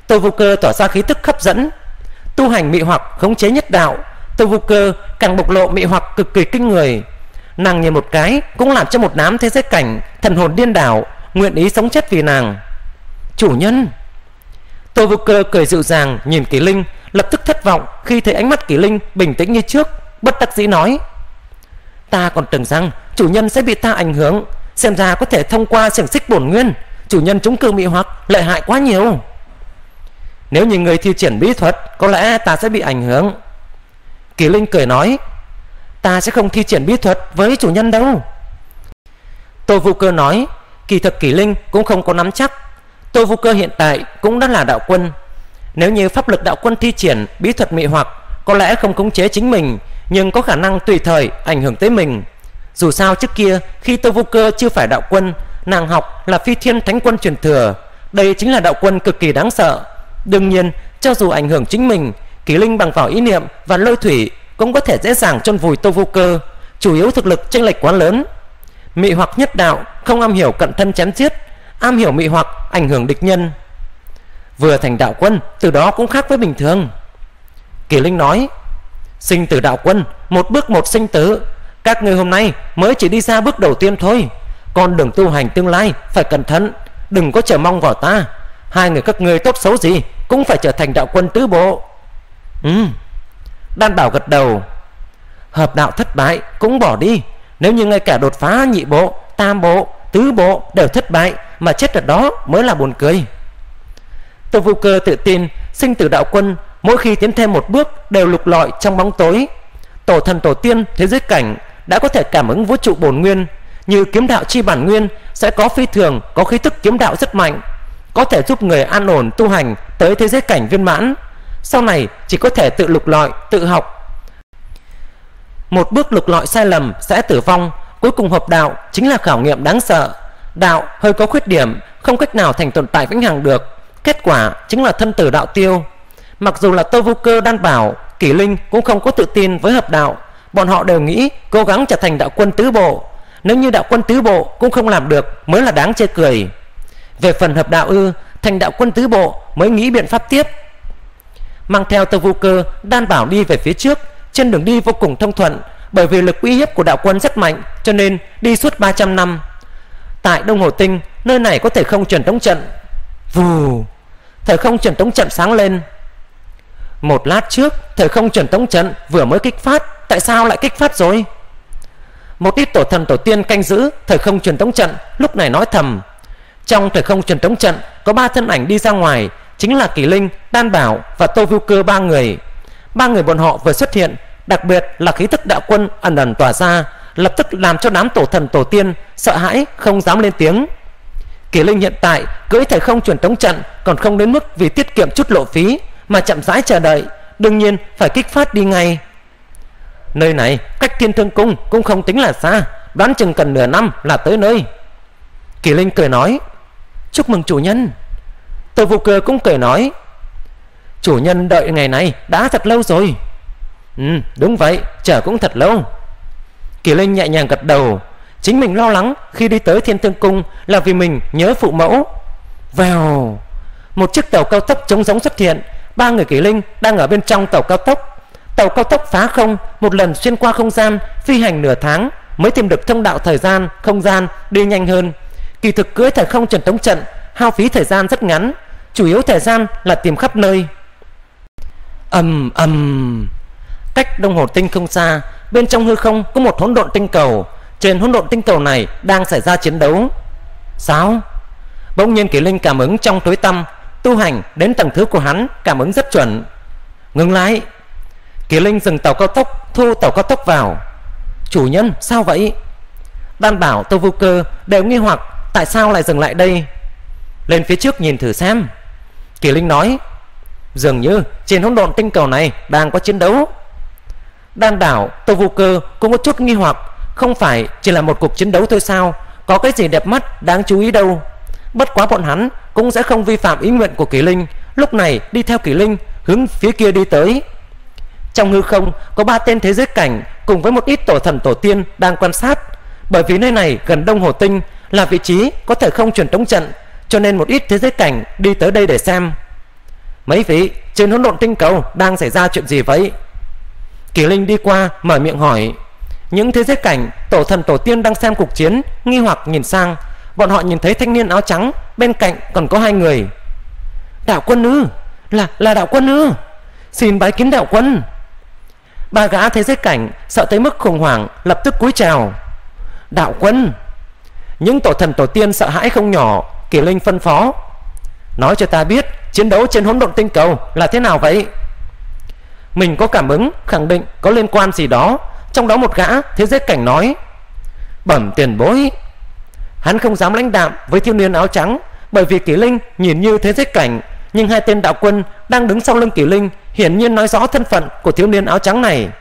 Tô Vô Cơ tỏa ra khí tức hấp dẫn. Tu hành mị hoặc khống chế nhất đạo, Tô Vô Cơ càng bộc lộ mị hoặc cực kỳ kinh người. Nàng nhìn một cái cũng làm cho một đám thế giới cảnh thần hồn điên đảo nguyện ý sống chết vì nàng. Chủ nhân. Tô Vô Cơ cười dịu dàng nhìn Kỷ Linh, lập tức thất vọng khi thấy ánh mắt Kỷ Linh bình tĩnh như trước, bất đắc dĩ nói: ta còn tưởng rằng chủ nhân sẽ bị ta ảnh hưởng, xem ra có thể thông qua xiềng xích bổn nguyên. Chủ nhân chúng cư mị hoặc lợi hại quá nhiều. Nếu như người thi triển bí thuật, có lẽ ta sẽ bị ảnh hưởng. Kỷ Linh cười nói: ta sẽ không thi triển bí thuật với chủ nhân đâu. Tô Vô Cơ nói: kỳ thực Kỷ Linh cũng không có nắm chắc. Tô Vô Cơ hiện tại cũng đã là đạo quân. Nếu như pháp lực đạo quân thi triển bí thuật mị hoặc, có lẽ không khống chế chính mình, nhưng có khả năng tùy thời ảnh hưởng tới mình. Dù sao trước kia khi Tô Vô Cơ chưa phải đạo quân, nàng học là Phi Thiên Thánh Quân truyền thừa. Đây chính là đạo quân cực kỳ đáng sợ. Đương nhiên cho dù ảnh hưởng chính mình, Kỷ Linh bằng vào ý niệm và lôi thủy cũng có thể dễ dàng chôn vùi Tô Vô Cơ. Chủ yếu thực lực chênh lệch quá lớn. Mị hoặc nhất đạo không am hiểu cận thân chém giết, am hiểu mị hoặc ảnh hưởng địch nhân. Vừa thành đạo quân, từ đó cũng khác với bình thường. Kỷ Linh nói: sinh tử đạo quân, một bước một sinh tử. Các người hôm nay mới chỉ đi ra bước đầu tiên thôi. Con đường tu hành tương lai phải cẩn thận, đừng có chờ mong vào ta. Hai người các ngươi tốt xấu gì cũng phải trở thành đạo quân tứ bộ. Đan Bảo gật đầu. Hợp đạo thất bại cũng bỏ đi. Nếu như ngay cả đột phá nhị bộ, tam bộ, tứ bộ đều thất bại mà chết ở đó mới là buồn cười. Tô Vô Cơ tự tin sinh tử đạo quân mỗi khi tiến thêm một bước đều lục lọi trong bóng tối. Tổ thần tổ tiên thế giới cảnh đã có thể cảm ứng vũ trụ bổn nguyên, như kiếm đạo chi bản nguyên sẽ có phi thường có khí tức kiếm đạo rất mạnh, có thể giúp người an ổn tu hành tới thế giới cảnh viên mãn. Sau này chỉ có thể tự lục lọi, tự học. Một bước lục lọi sai lầm sẽ tử vong. Cuối cùng hợp đạo chính là khảo nghiệm đáng sợ. Đạo hơi có khuyết điểm, không cách nào thành tồn tại vĩnh hằng được. Kết quả chính là thân tử đạo tiêu. Mặc dù là Tô Vô Cơ, Đan Bảo, Kỷ Linh cũng không có tự tin với hợp đạo. Bọn họ đều nghĩ cố gắng trở thành đạo quân tứ bộ. Nếu như đạo quân tứ bộ cũng không làm được mới là đáng chê cười. Về phần hợp đạo thành đạo quân tứ bộ mới nghĩ biện pháp tiếp. Mang theo Tô Vô Cơ, Đan Bảo đi về phía trước. Trên đường đi vô cùng thông thuận, bởi vì lực uy hiếp của đạo quân rất mạnh, cho nên đi suốt 300 năm. Tại Đông Hồ Tinh, nơi này có thời không truyền tống trận. Vù, thời không truyền tống trận sáng lên. Một lát trước thời không truyền tống trận vừa mới kích phát, tại sao lại kích phát rồi? Một ít tổ thần tổ tiên canh giữ thời không truyền tống trận lúc này nói thầm. Trong thời không truyền tống trận có 3 thân ảnh đi ra ngoài, chính là Kỷ Linh, Đan Bảo và Tô Vô Cơ. 3 người. 3 người bọn họ vừa xuất hiện, đặc biệt là khí tức đạo quân ẩn ẩn tỏa ra, lập tức làm cho đám tổ thần tổ tiên sợ hãi không dám lên tiếng. Kỷ Linh hiện tại cưỡi thời không truyền tống trận còn không đến mức vì tiết kiệm chút lộ phí mà chậm rãi chờ đợi, đương nhiên phải kích phát đi ngay. Nơi này cách Thiên Thương Cung cũng không tính là xa, đoán chừng cần nửa năm là tới nơi. Kỷ Linh cười nói: chúc mừng chủ nhân. Tô Vô Cơ cũng cười nói: chủ nhân đợi ngày này đã thật lâu rồi. Đúng vậy, chờ cũng thật lâu. Kỷ Linh nhẹ nhàng gật đầu. Chính mình lo lắng khi đi tới Thiên Thương Cung là vì mình nhớ phụ mẫu. Vèo, một chiếc tàu cao tốc trống rỗng xuất hiện. 3 người Kỷ Linh đang ở bên trong tàu cao tốc. Tàu cao tốc phá không, một lần xuyên qua không gian, phi hành nửa tháng mới tìm được thông đạo thời gian, không gian, đi nhanh hơn. Kỳ thực cưỡi thời không truyền tống trận hao phí thời gian rất ngắn, chủ yếu thời gian là tìm khắp nơi. Cách Đông Hồ Tinh không xa, bên trong hư không có một hỗn độn tinh cầu. Trên hỗn độn tinh cầu này đang xảy ra chiến đấu. Sao? Bỗng nhiên Kỷ Linh cảm ứng trong tối tăm, tu hành đến tầng thứ của hắn cảm ứng rất chuẩn. Ngừng lại. Kỷ Linh dừng tàu cao tốc, thu tàu cao tốc vào. Chủ nhân, sao vậy? Đan Bảo, Tô Vô Cơ đều nghi hoặc tại sao lại dừng lại đây. Lên phía trước nhìn thử xem. Kỷ Linh nói: dường như trên hỗn độn tinh cầu này đang có chiến đấu. Đan Bảo, Tô Vô Cơ cũng có chút nghi hoặc, không phải chỉ là một cuộc chiến đấu thôi sao? Có cái gì đẹp mắt đáng chú ý đâu. Bất quá bọn hắn cũng sẽ không vi phạm ý nguyện của Kỷ Linh, lúc này đi theo Kỷ Linh hướng phía kia đi tới. Trong hư không có 3 tên thế giới cảnh cùng với một ít tổ thần tổ tiên đang quan sát. Bởi vì nơi này gần Đông Hồ Tinh là vị trí có thể không truyền tống trận, cho nên một ít thế giới cảnh đi tới đây để xem. Mấy vị, trên hỗn độn tinh cầu đang xảy ra chuyện gì vậy? Kỷ Linh đi qua mở miệng hỏi. Những thế giới cảnh tổ thần tổ tiên đang xem cuộc chiến nghi hoặc nhìn sang. Bọn họ nhìn thấy thanh niên áo trắng, bên cạnh còn có 2 người. Đạo quân ư? Là đạo quân ư? Xin bái kiến đạo quân. 3 gã thế giới cảnh sợ tới mức khủng hoảng lập tức cúi chào. Đạo quân. Những tổ thần tổ tiên sợ hãi không nhỏ. Kỷ Linh phân phó. Nói cho ta biết chiến đấu trên hỗn độn tinh cầu là thế nào vậy? Mình có cảm ứng khẳng định có liên quan gì đó. Trong đó một gã thế giới cảnh nói. Bẩm tiền bối. Hắn không dám lãnh đạm với thiếu niên áo trắng, bởi vì Kỷ Linh nhìn như thế giới cảnh, nhưng 2 tên đạo quân đang đứng sau lưng Kỷ Linh hiển nhiên nói rõ thân phận của thiếu niên áo trắng này.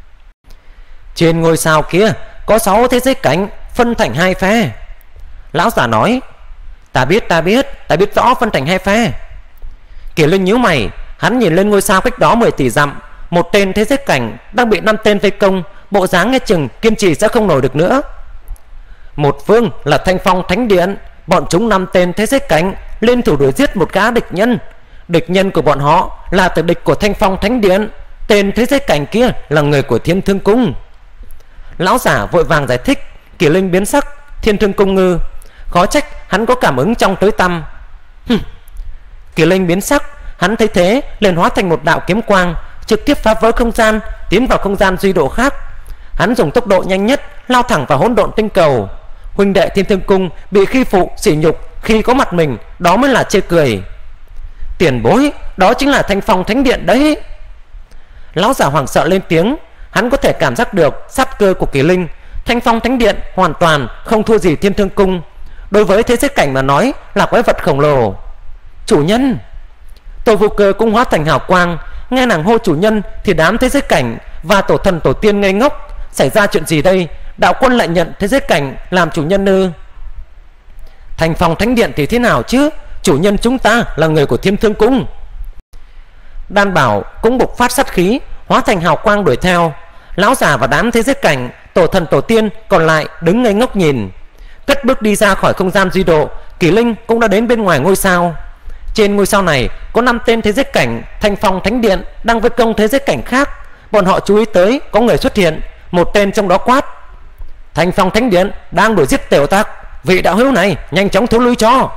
Trên ngôi sao kia có 6 thế giới cảnh phân thành 2 phe. Lão giả nói. Ta biết rõ phân thành 2 phe. Kỷ Linh nhíu mày. Hắn nhìn lên ngôi sao cách đó 10 tỷ dặm. Một tên thế giới cảnh đang bị 5 tên vây công, bộ dáng nghe chừng kiên trì sẽ không nổi được nữa. Một phương là Thanh Phong Thánh Điện. Bọn chúng 5 tên thế giới cảnh liên thủ đuổi giết một gã địch nhân. Địch nhân của bọn họ là tử địch của Thanh Phong Thánh Điện. Tên thế giới cảnh kia là người của Thiên Thương Cung. Lão giả vội vàng giải thích. Kỷ Linh biến sắc. Thiên Thương Cung ngư? Khó trách hắn có cảm ứng trong tối tăm. Kỷ Linh biến sắc. Hắn thấy thế liền hóa thành một đạo kiếm quang, trực tiếp phá vỡ không gian, tiến vào không gian duy độ khác. Hắn dùng tốc độ nhanh nhất lao thẳng vào hỗn độn tinh cầu. Huynh đệ Thiên Thương Cung bị khi phụ sỉ nhục khi có mặt mình, đó mới là chê cười. Tiền bối, đó chính là Thanh Phong Thánh Điện đấy. Lão giả hoảng sợ lên tiếng. Hắn có thể cảm giác được sát cơ của Kỷ Linh. Thanh Phong Thánh Điện hoàn toàn không thua gì Thiên Thương Cung. Đối với thế giới cảnh mà nói là quái vật khổng lồ. Chủ nhân. Tô Vô Cơ cũng hóa thành hào quang. Nghe nàng hô chủ nhân thì đám thế giới cảnh và tổ thần tổ tiên ngây ngốc. Xảy ra chuyện gì đây? Đạo quân lại nhận thế giới cảnh làm chủ nhân ư? Thanh Phong Thánh Điện thì thế nào chứ? Chủ nhân chúng ta là người của Thiên Thương Cung. Đan Bảo cũng bộc phát sát khí, hóa thành hào quang đuổi theo. Lão già và đám thế giới cảnh, tổ thần tổ tiên còn lại đứng ngây ngốc nhìn. Cất bước đi ra khỏi không gian duy độ, Kỷ Linh cũng đã đến bên ngoài ngôi sao. Trên ngôi sao này có 5 tên thế giới cảnh Thanh Phong Thánh Điện đang vây công thế giới cảnh khác. Bọn họ chú ý tới có người xuất hiện. Một tên trong đó quát. Thanh Phong Thánh Điện đang đuổi giết tiểu tặc. Vị đạo hữu này nhanh chóng thối lui cho.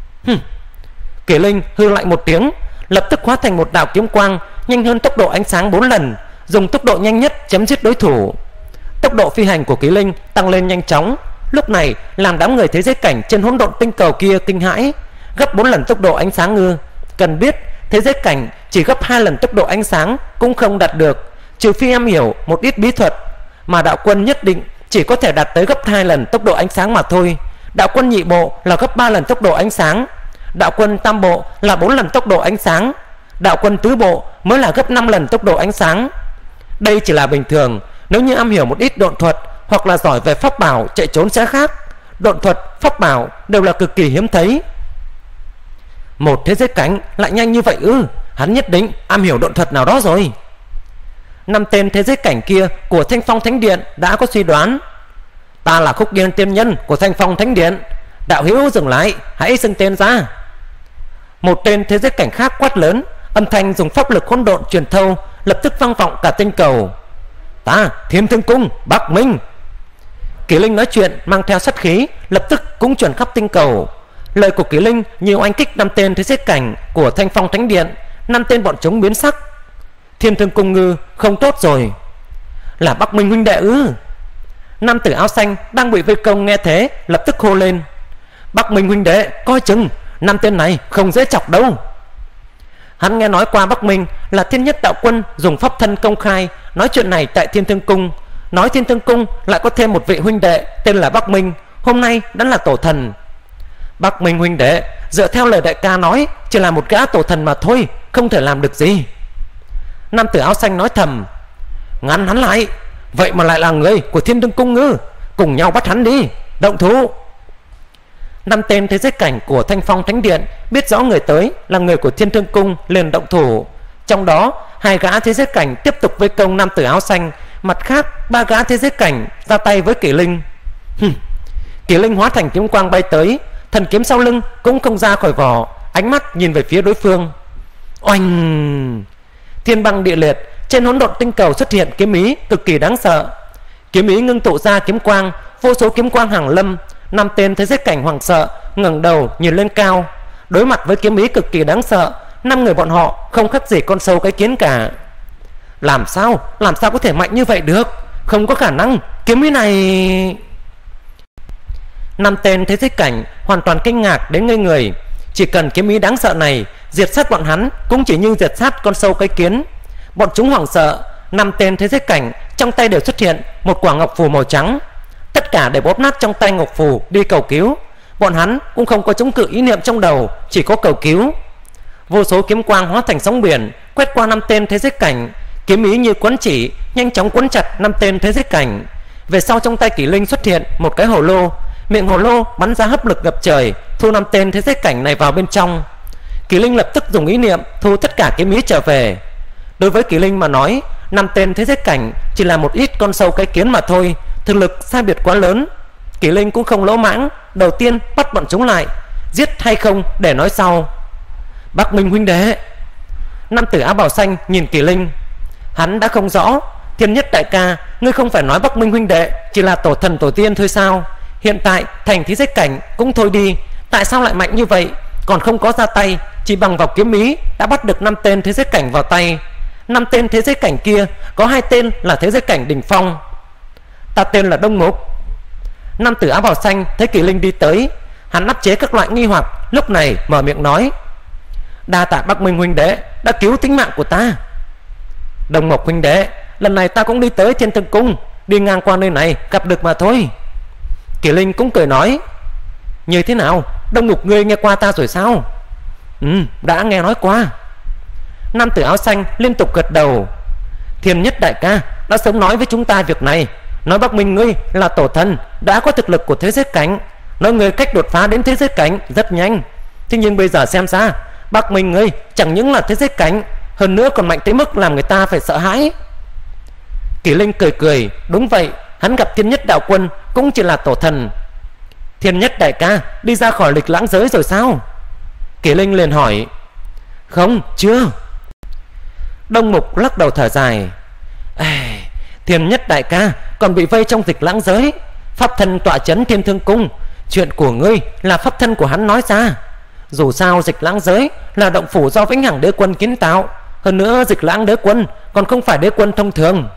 Kỷ Linh hư lạnh một tiếng, lập tức hóa thành một đạo kiếm quang nhanh hơn tốc độ ánh sáng 4 lần, dùng tốc độ nhanh nhất chém giết đối thủ. Tốc độ phi hành của Kỷ Linh tăng lên nhanh chóng, lúc này làm đám người thế giới cảnh trên hỗn độn tinh cầu kia kinh hãi. Gấp 4 lần tốc độ ánh sáng ư? Cần biết thế giới cảnh chỉ gấp 2 lần tốc độ ánh sáng cũng không đạt được, trừ phi em hiểu một ít bí thuật. Mà đạo quân nhất định chỉ có thể đạt tới gấp 2 lần tốc độ ánh sáng mà thôi. Đạo quân nhị bộ là gấp 3 lần tốc độ ánh sáng. Đạo quân tam bộ là 4 lần tốc độ ánh sáng. Đạo quân tứ bộ mới là gấp 5 lần tốc độ ánh sáng. Đây chỉ là bình thường. Nếu như am hiểu một ít độn thuật hoặc là giỏi về pháp bảo chạy trốn sẽ khác. Độn thuật, pháp bảo đều là cực kỳ hiếm thấy. Một thế giới cảnh lại nhanh như vậy ư? Hắn nhất định am hiểu độn thuật nào đó rồi. 5 tên thế giới cảnh kia của Thanh Phong Thánh Điện đã có suy đoán. Ta là Khúc Yên tiên nhân của Thanh Phong Thánh Điện. Đạo hữu dừng lại, hãy xưng tên ra. Một tên thế giới cảnh khác quát lớn, âm thanh dùng pháp lực hỗn độn truyền thâu, lập tức vang vọng cả tinh cầu. Ta Thiên Thương Cung Bắc Minh. Kỷ Linh nói chuyện mang theo sát khí, lập tức cũng truyền khắp tinh cầu. Lời của Kỷ Linh nhiều oanh kích 5 tên thế giới cảnh của Thanh Phong Thánh Điện. 5 tên bọn chúng biến sắc. Thiên Thương Cung ngư không tốt rồi. Là Bắc Minh huynh đệ ư? Nam tử áo xanh đang bị vây công nghe thế lập tức hô lên. Bắc Minh huynh đệ coi chừng, 5 tên này không dễ chọc đâu. Hắn nghe nói qua Bắc Minh là Thiên Nhất Đạo Quân dùng pháp thân công khai nói chuyện này tại Thiên Thương Cung. Nói Thiên Thương Cung lại có thêm một vị huynh đệ tên là Bắc Minh, hôm nay đã là tổ thần. Bắc Minh huynh đệ dựa theo lời đại ca nói chỉ là một gã tổ thần mà thôi, không thể làm được gì. Nam tử áo xanh nói thầm. Ngăn hắn lại. Vậy mà lại là người của Thiên Thương Cung ngư? Cùng nhau bắt hắn đi, động thủ. 5 tên thế giới cảnh của Thanh Phong Thánh Điện biết rõ người tới là người của Thiên Thương Cung liền động thủ. Trong đó 2 gã thế giới cảnh tiếp tục vây công nam tử áo xanh. Mặt khác 3 gã thế giới cảnh ra tay với Kỷ Linh. Kỷ Linh hóa thành kiếm quang bay tới, thần kiếm sau lưng cũng không ra khỏi vỏ, ánh mắt nhìn về phía đối phương. Oanh! Thiên băng địa liệt, trên hỗn độn tinh cầu xuất hiện kiếm ý cực kỳ đáng sợ. Kiếm ý ngưng tụ ra kiếm quang, vô số kiếm quang hàng lâm. 5 tên thấy giết cảnh hoảng sợ, ngẩng đầu nhìn lên cao. Đối mặt với kiếm ý cực kỳ đáng sợ, 5 người bọn họ không khác gì con sâu cái kiến cả. Làm sao có thể mạnh như vậy được? Không có khả năng, kiếm ý này... 5 tên thấy giết cảnh hoàn toàn kinh ngạc đến ngây người. Chỉ cần kiếm ý đáng sợ này diệt sát bọn hắn cũng chỉ như diệt sát con sâu cái kiến. Bọn chúng hoảng sợ. 5 tên thấy giết cảnh trong tay đều xuất hiện một quả ngọc phù màu trắng. Tất cả đều bóp nát trong tay ngọc phù đi cầu cứu. Bọn hắn cũng không có chống cự ý niệm trong đầu, chỉ có cầu cứu. Vô số kiếm quang hóa thành sóng biển quét qua 5 tên thế giết cảnh. Kiếm ý như quấn chỉ nhanh chóng quấn chặt 5 tên thế giết cảnh. Về sau trong tay Kỷ Linh xuất hiện một cái hồ lô. Miệng hồ lô bắn ra hấp lực ngập trời, thu 5 tên thế giết cảnh này vào bên trong. Kỷ Linh lập tức dùng ý niệm thu tất cả kiếm ý trở về. Đối với Kỷ Linh mà nói, 5 tên thế giết cảnh chỉ là một ít con sâu cái kiến mà thôi, thực lực sai biệt quá lớn. Kỷ Linh cũng không lỗ mãng, đầu tiên bắt bọn chúng lại, giết hay không để nói sau. Bắc Minh huynh đệ. Nam tử áo bào xanh nhìn Kỷ Linh. Hắn đã không rõ. Thiên Nhất đại ca, ngươi không phải nói Bắc Minh huynh đệ chỉ là tổ thần tổ tiên thôi sao? Hiện tại thành thế giết cảnh cũng thôi đi, tại sao lại mạnh như vậy? Còn không có ra tay, chỉ bằng vào kiếm ý đã bắt được 5 tên thế giết cảnh vào tay. 5 tên thế giết cảnh kia có 2 tên là thế giết cảnh đỉnh phong. Ta tên là Đông Mục. Nam tử áo bào xanh thấy Kỷ Linh đi tới, hắn áp chế các loại nghi hoặc, lúc này mở miệng nói: đa tạ Bắc Minh huynh đệ đã cứu tính mạng của ta. Đông Mục huynh đệ, lần này ta cũng đi tới Thiên Thương Cung, đi ngang qua nơi này gặp được mà thôi. Kỷ Linh cũng cười nói: như thế nào, Đông Mục ngươi nghe qua ta rồi sao? Đã nghe nói qua. Nam tử áo xanh liên tục gật đầu. Thiên Nhất đại ca đã sớm nói với chúng ta việc này, nói Bắc Minh ngươi là tổ thần, đã có thực lực của thế giết cảnh, nói ngươi cách đột phá đến thế giết cảnh rất nhanh. Thế nhưng bây giờ xem ra, Bắc Minh ngươi chẳng những là thế giết cảnh, hơn nữa còn mạnh tới mức làm người ta phải sợ hãi. Kỷ Linh cười cười, đúng vậy, hắn gặp Thiên Nhất đạo quân cũng chỉ là tổ thần. Thiên Nhất đại ca đi ra khỏi Lịch Lãng giới rồi sao? Kỷ Linh liền hỏi. Không, chưa. Đông Mục lắc đầu thở dài. Thiên Nhất đại ca còn bị vây trong Dịch Lãng giới, pháp thân tọa chấn Thiên Thương Cung. Chuyện của ngươi là pháp thân của hắn nói ra. Dù sao Dịch Lãng giới là động phủ do Vĩnh Hằng Đế Quân kiến tạo, hơn nữa Dịch Lãng Đế Quân còn không phải đế quân thông thường.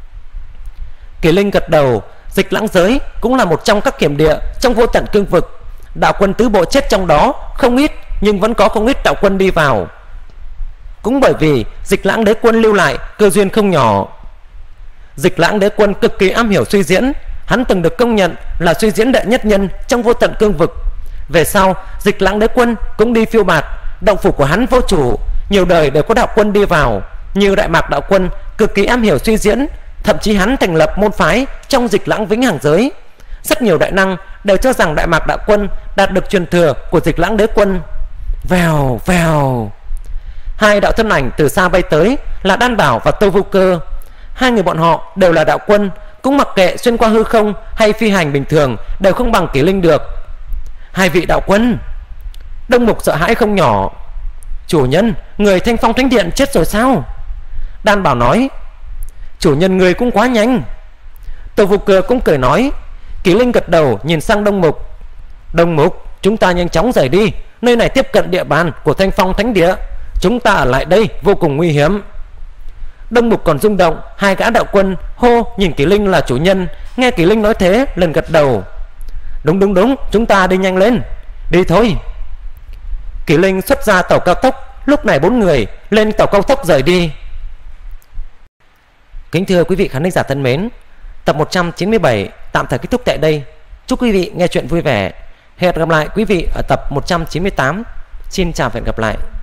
Kỷ Linh gật đầu. Dịch Lãng giới cũng là một trong các kiểm địa trong vô tận cương vực. Đạo quân tứ bộ chết trong đó không ít, nhưng vẫn có không ít đạo quân đi vào. Cũng bởi vì Dịch Lãng Đế Quân lưu lại cơ duyên không nhỏ. Dịch Lãng Đế Quân cực kỳ am hiểu suy diễn, hắn từng được công nhận là suy diễn đệ nhất nhân trong vô tận cương vực. Về sau Dịch Lãng Đế Quân cũng đi phiêu bạt, động phủ của hắn vô chủ, nhiều đời đều có đạo quân đi vào. Như Đại Mạc đạo quân cực kỳ am hiểu suy diễn, thậm chí hắn thành lập môn phái trong Dịch Lãng Vĩnh Hằng giới. Rất nhiều đại năng đều cho rằng Đại Mạc đạo quân đạt được truyền thừa của Dịch Lãng Đế Quân. Vèo vèo, 2 đạo thân ảnh từ xa bay tới là Đan Bảo và Tô Vô Cơ. 2 người bọn họ đều là đạo quân, cũng mặc kệ xuyên qua hư không hay phi hành bình thường đều không bằng Kỷ Linh được. 2 vị đạo quân. Đông Mục sợ hãi không nhỏ. Chủ nhân, người Thanh Phong Thánh Điện chết rồi sao? Đan Bảo nói. Chủ nhân người cũng quá nhanh. Tô Vô Cơ cũng cười nói. Kỷ Linh gật đầu nhìn sang Đông Mục. Đông Mục, chúng ta nhanh chóng rời đi, nơi này tiếp cận địa bàn của Thanh Phong Thánh Địa, chúng ta ở lại đây vô cùng nguy hiểm. Đông Mục còn rung động. 2 gã đạo quân hô nhìn Kỷ Linh là chủ nhân. Nghe Kỷ Linh nói thế lần gật đầu. Đúng, chúng ta đi nhanh lên. Đi thôi. Kỷ Linh xuất ra tàu cao tốc. Lúc này 4 người lên tàu cao tốc rời đi. Kính thưa quý vị khán thính giả thân mến, tập 197 tạm thời kết thúc tại đây. Chúc quý vị nghe chuyện vui vẻ. Hẹn gặp lại quý vị ở tập 198. Xin chào và hẹn gặp lại.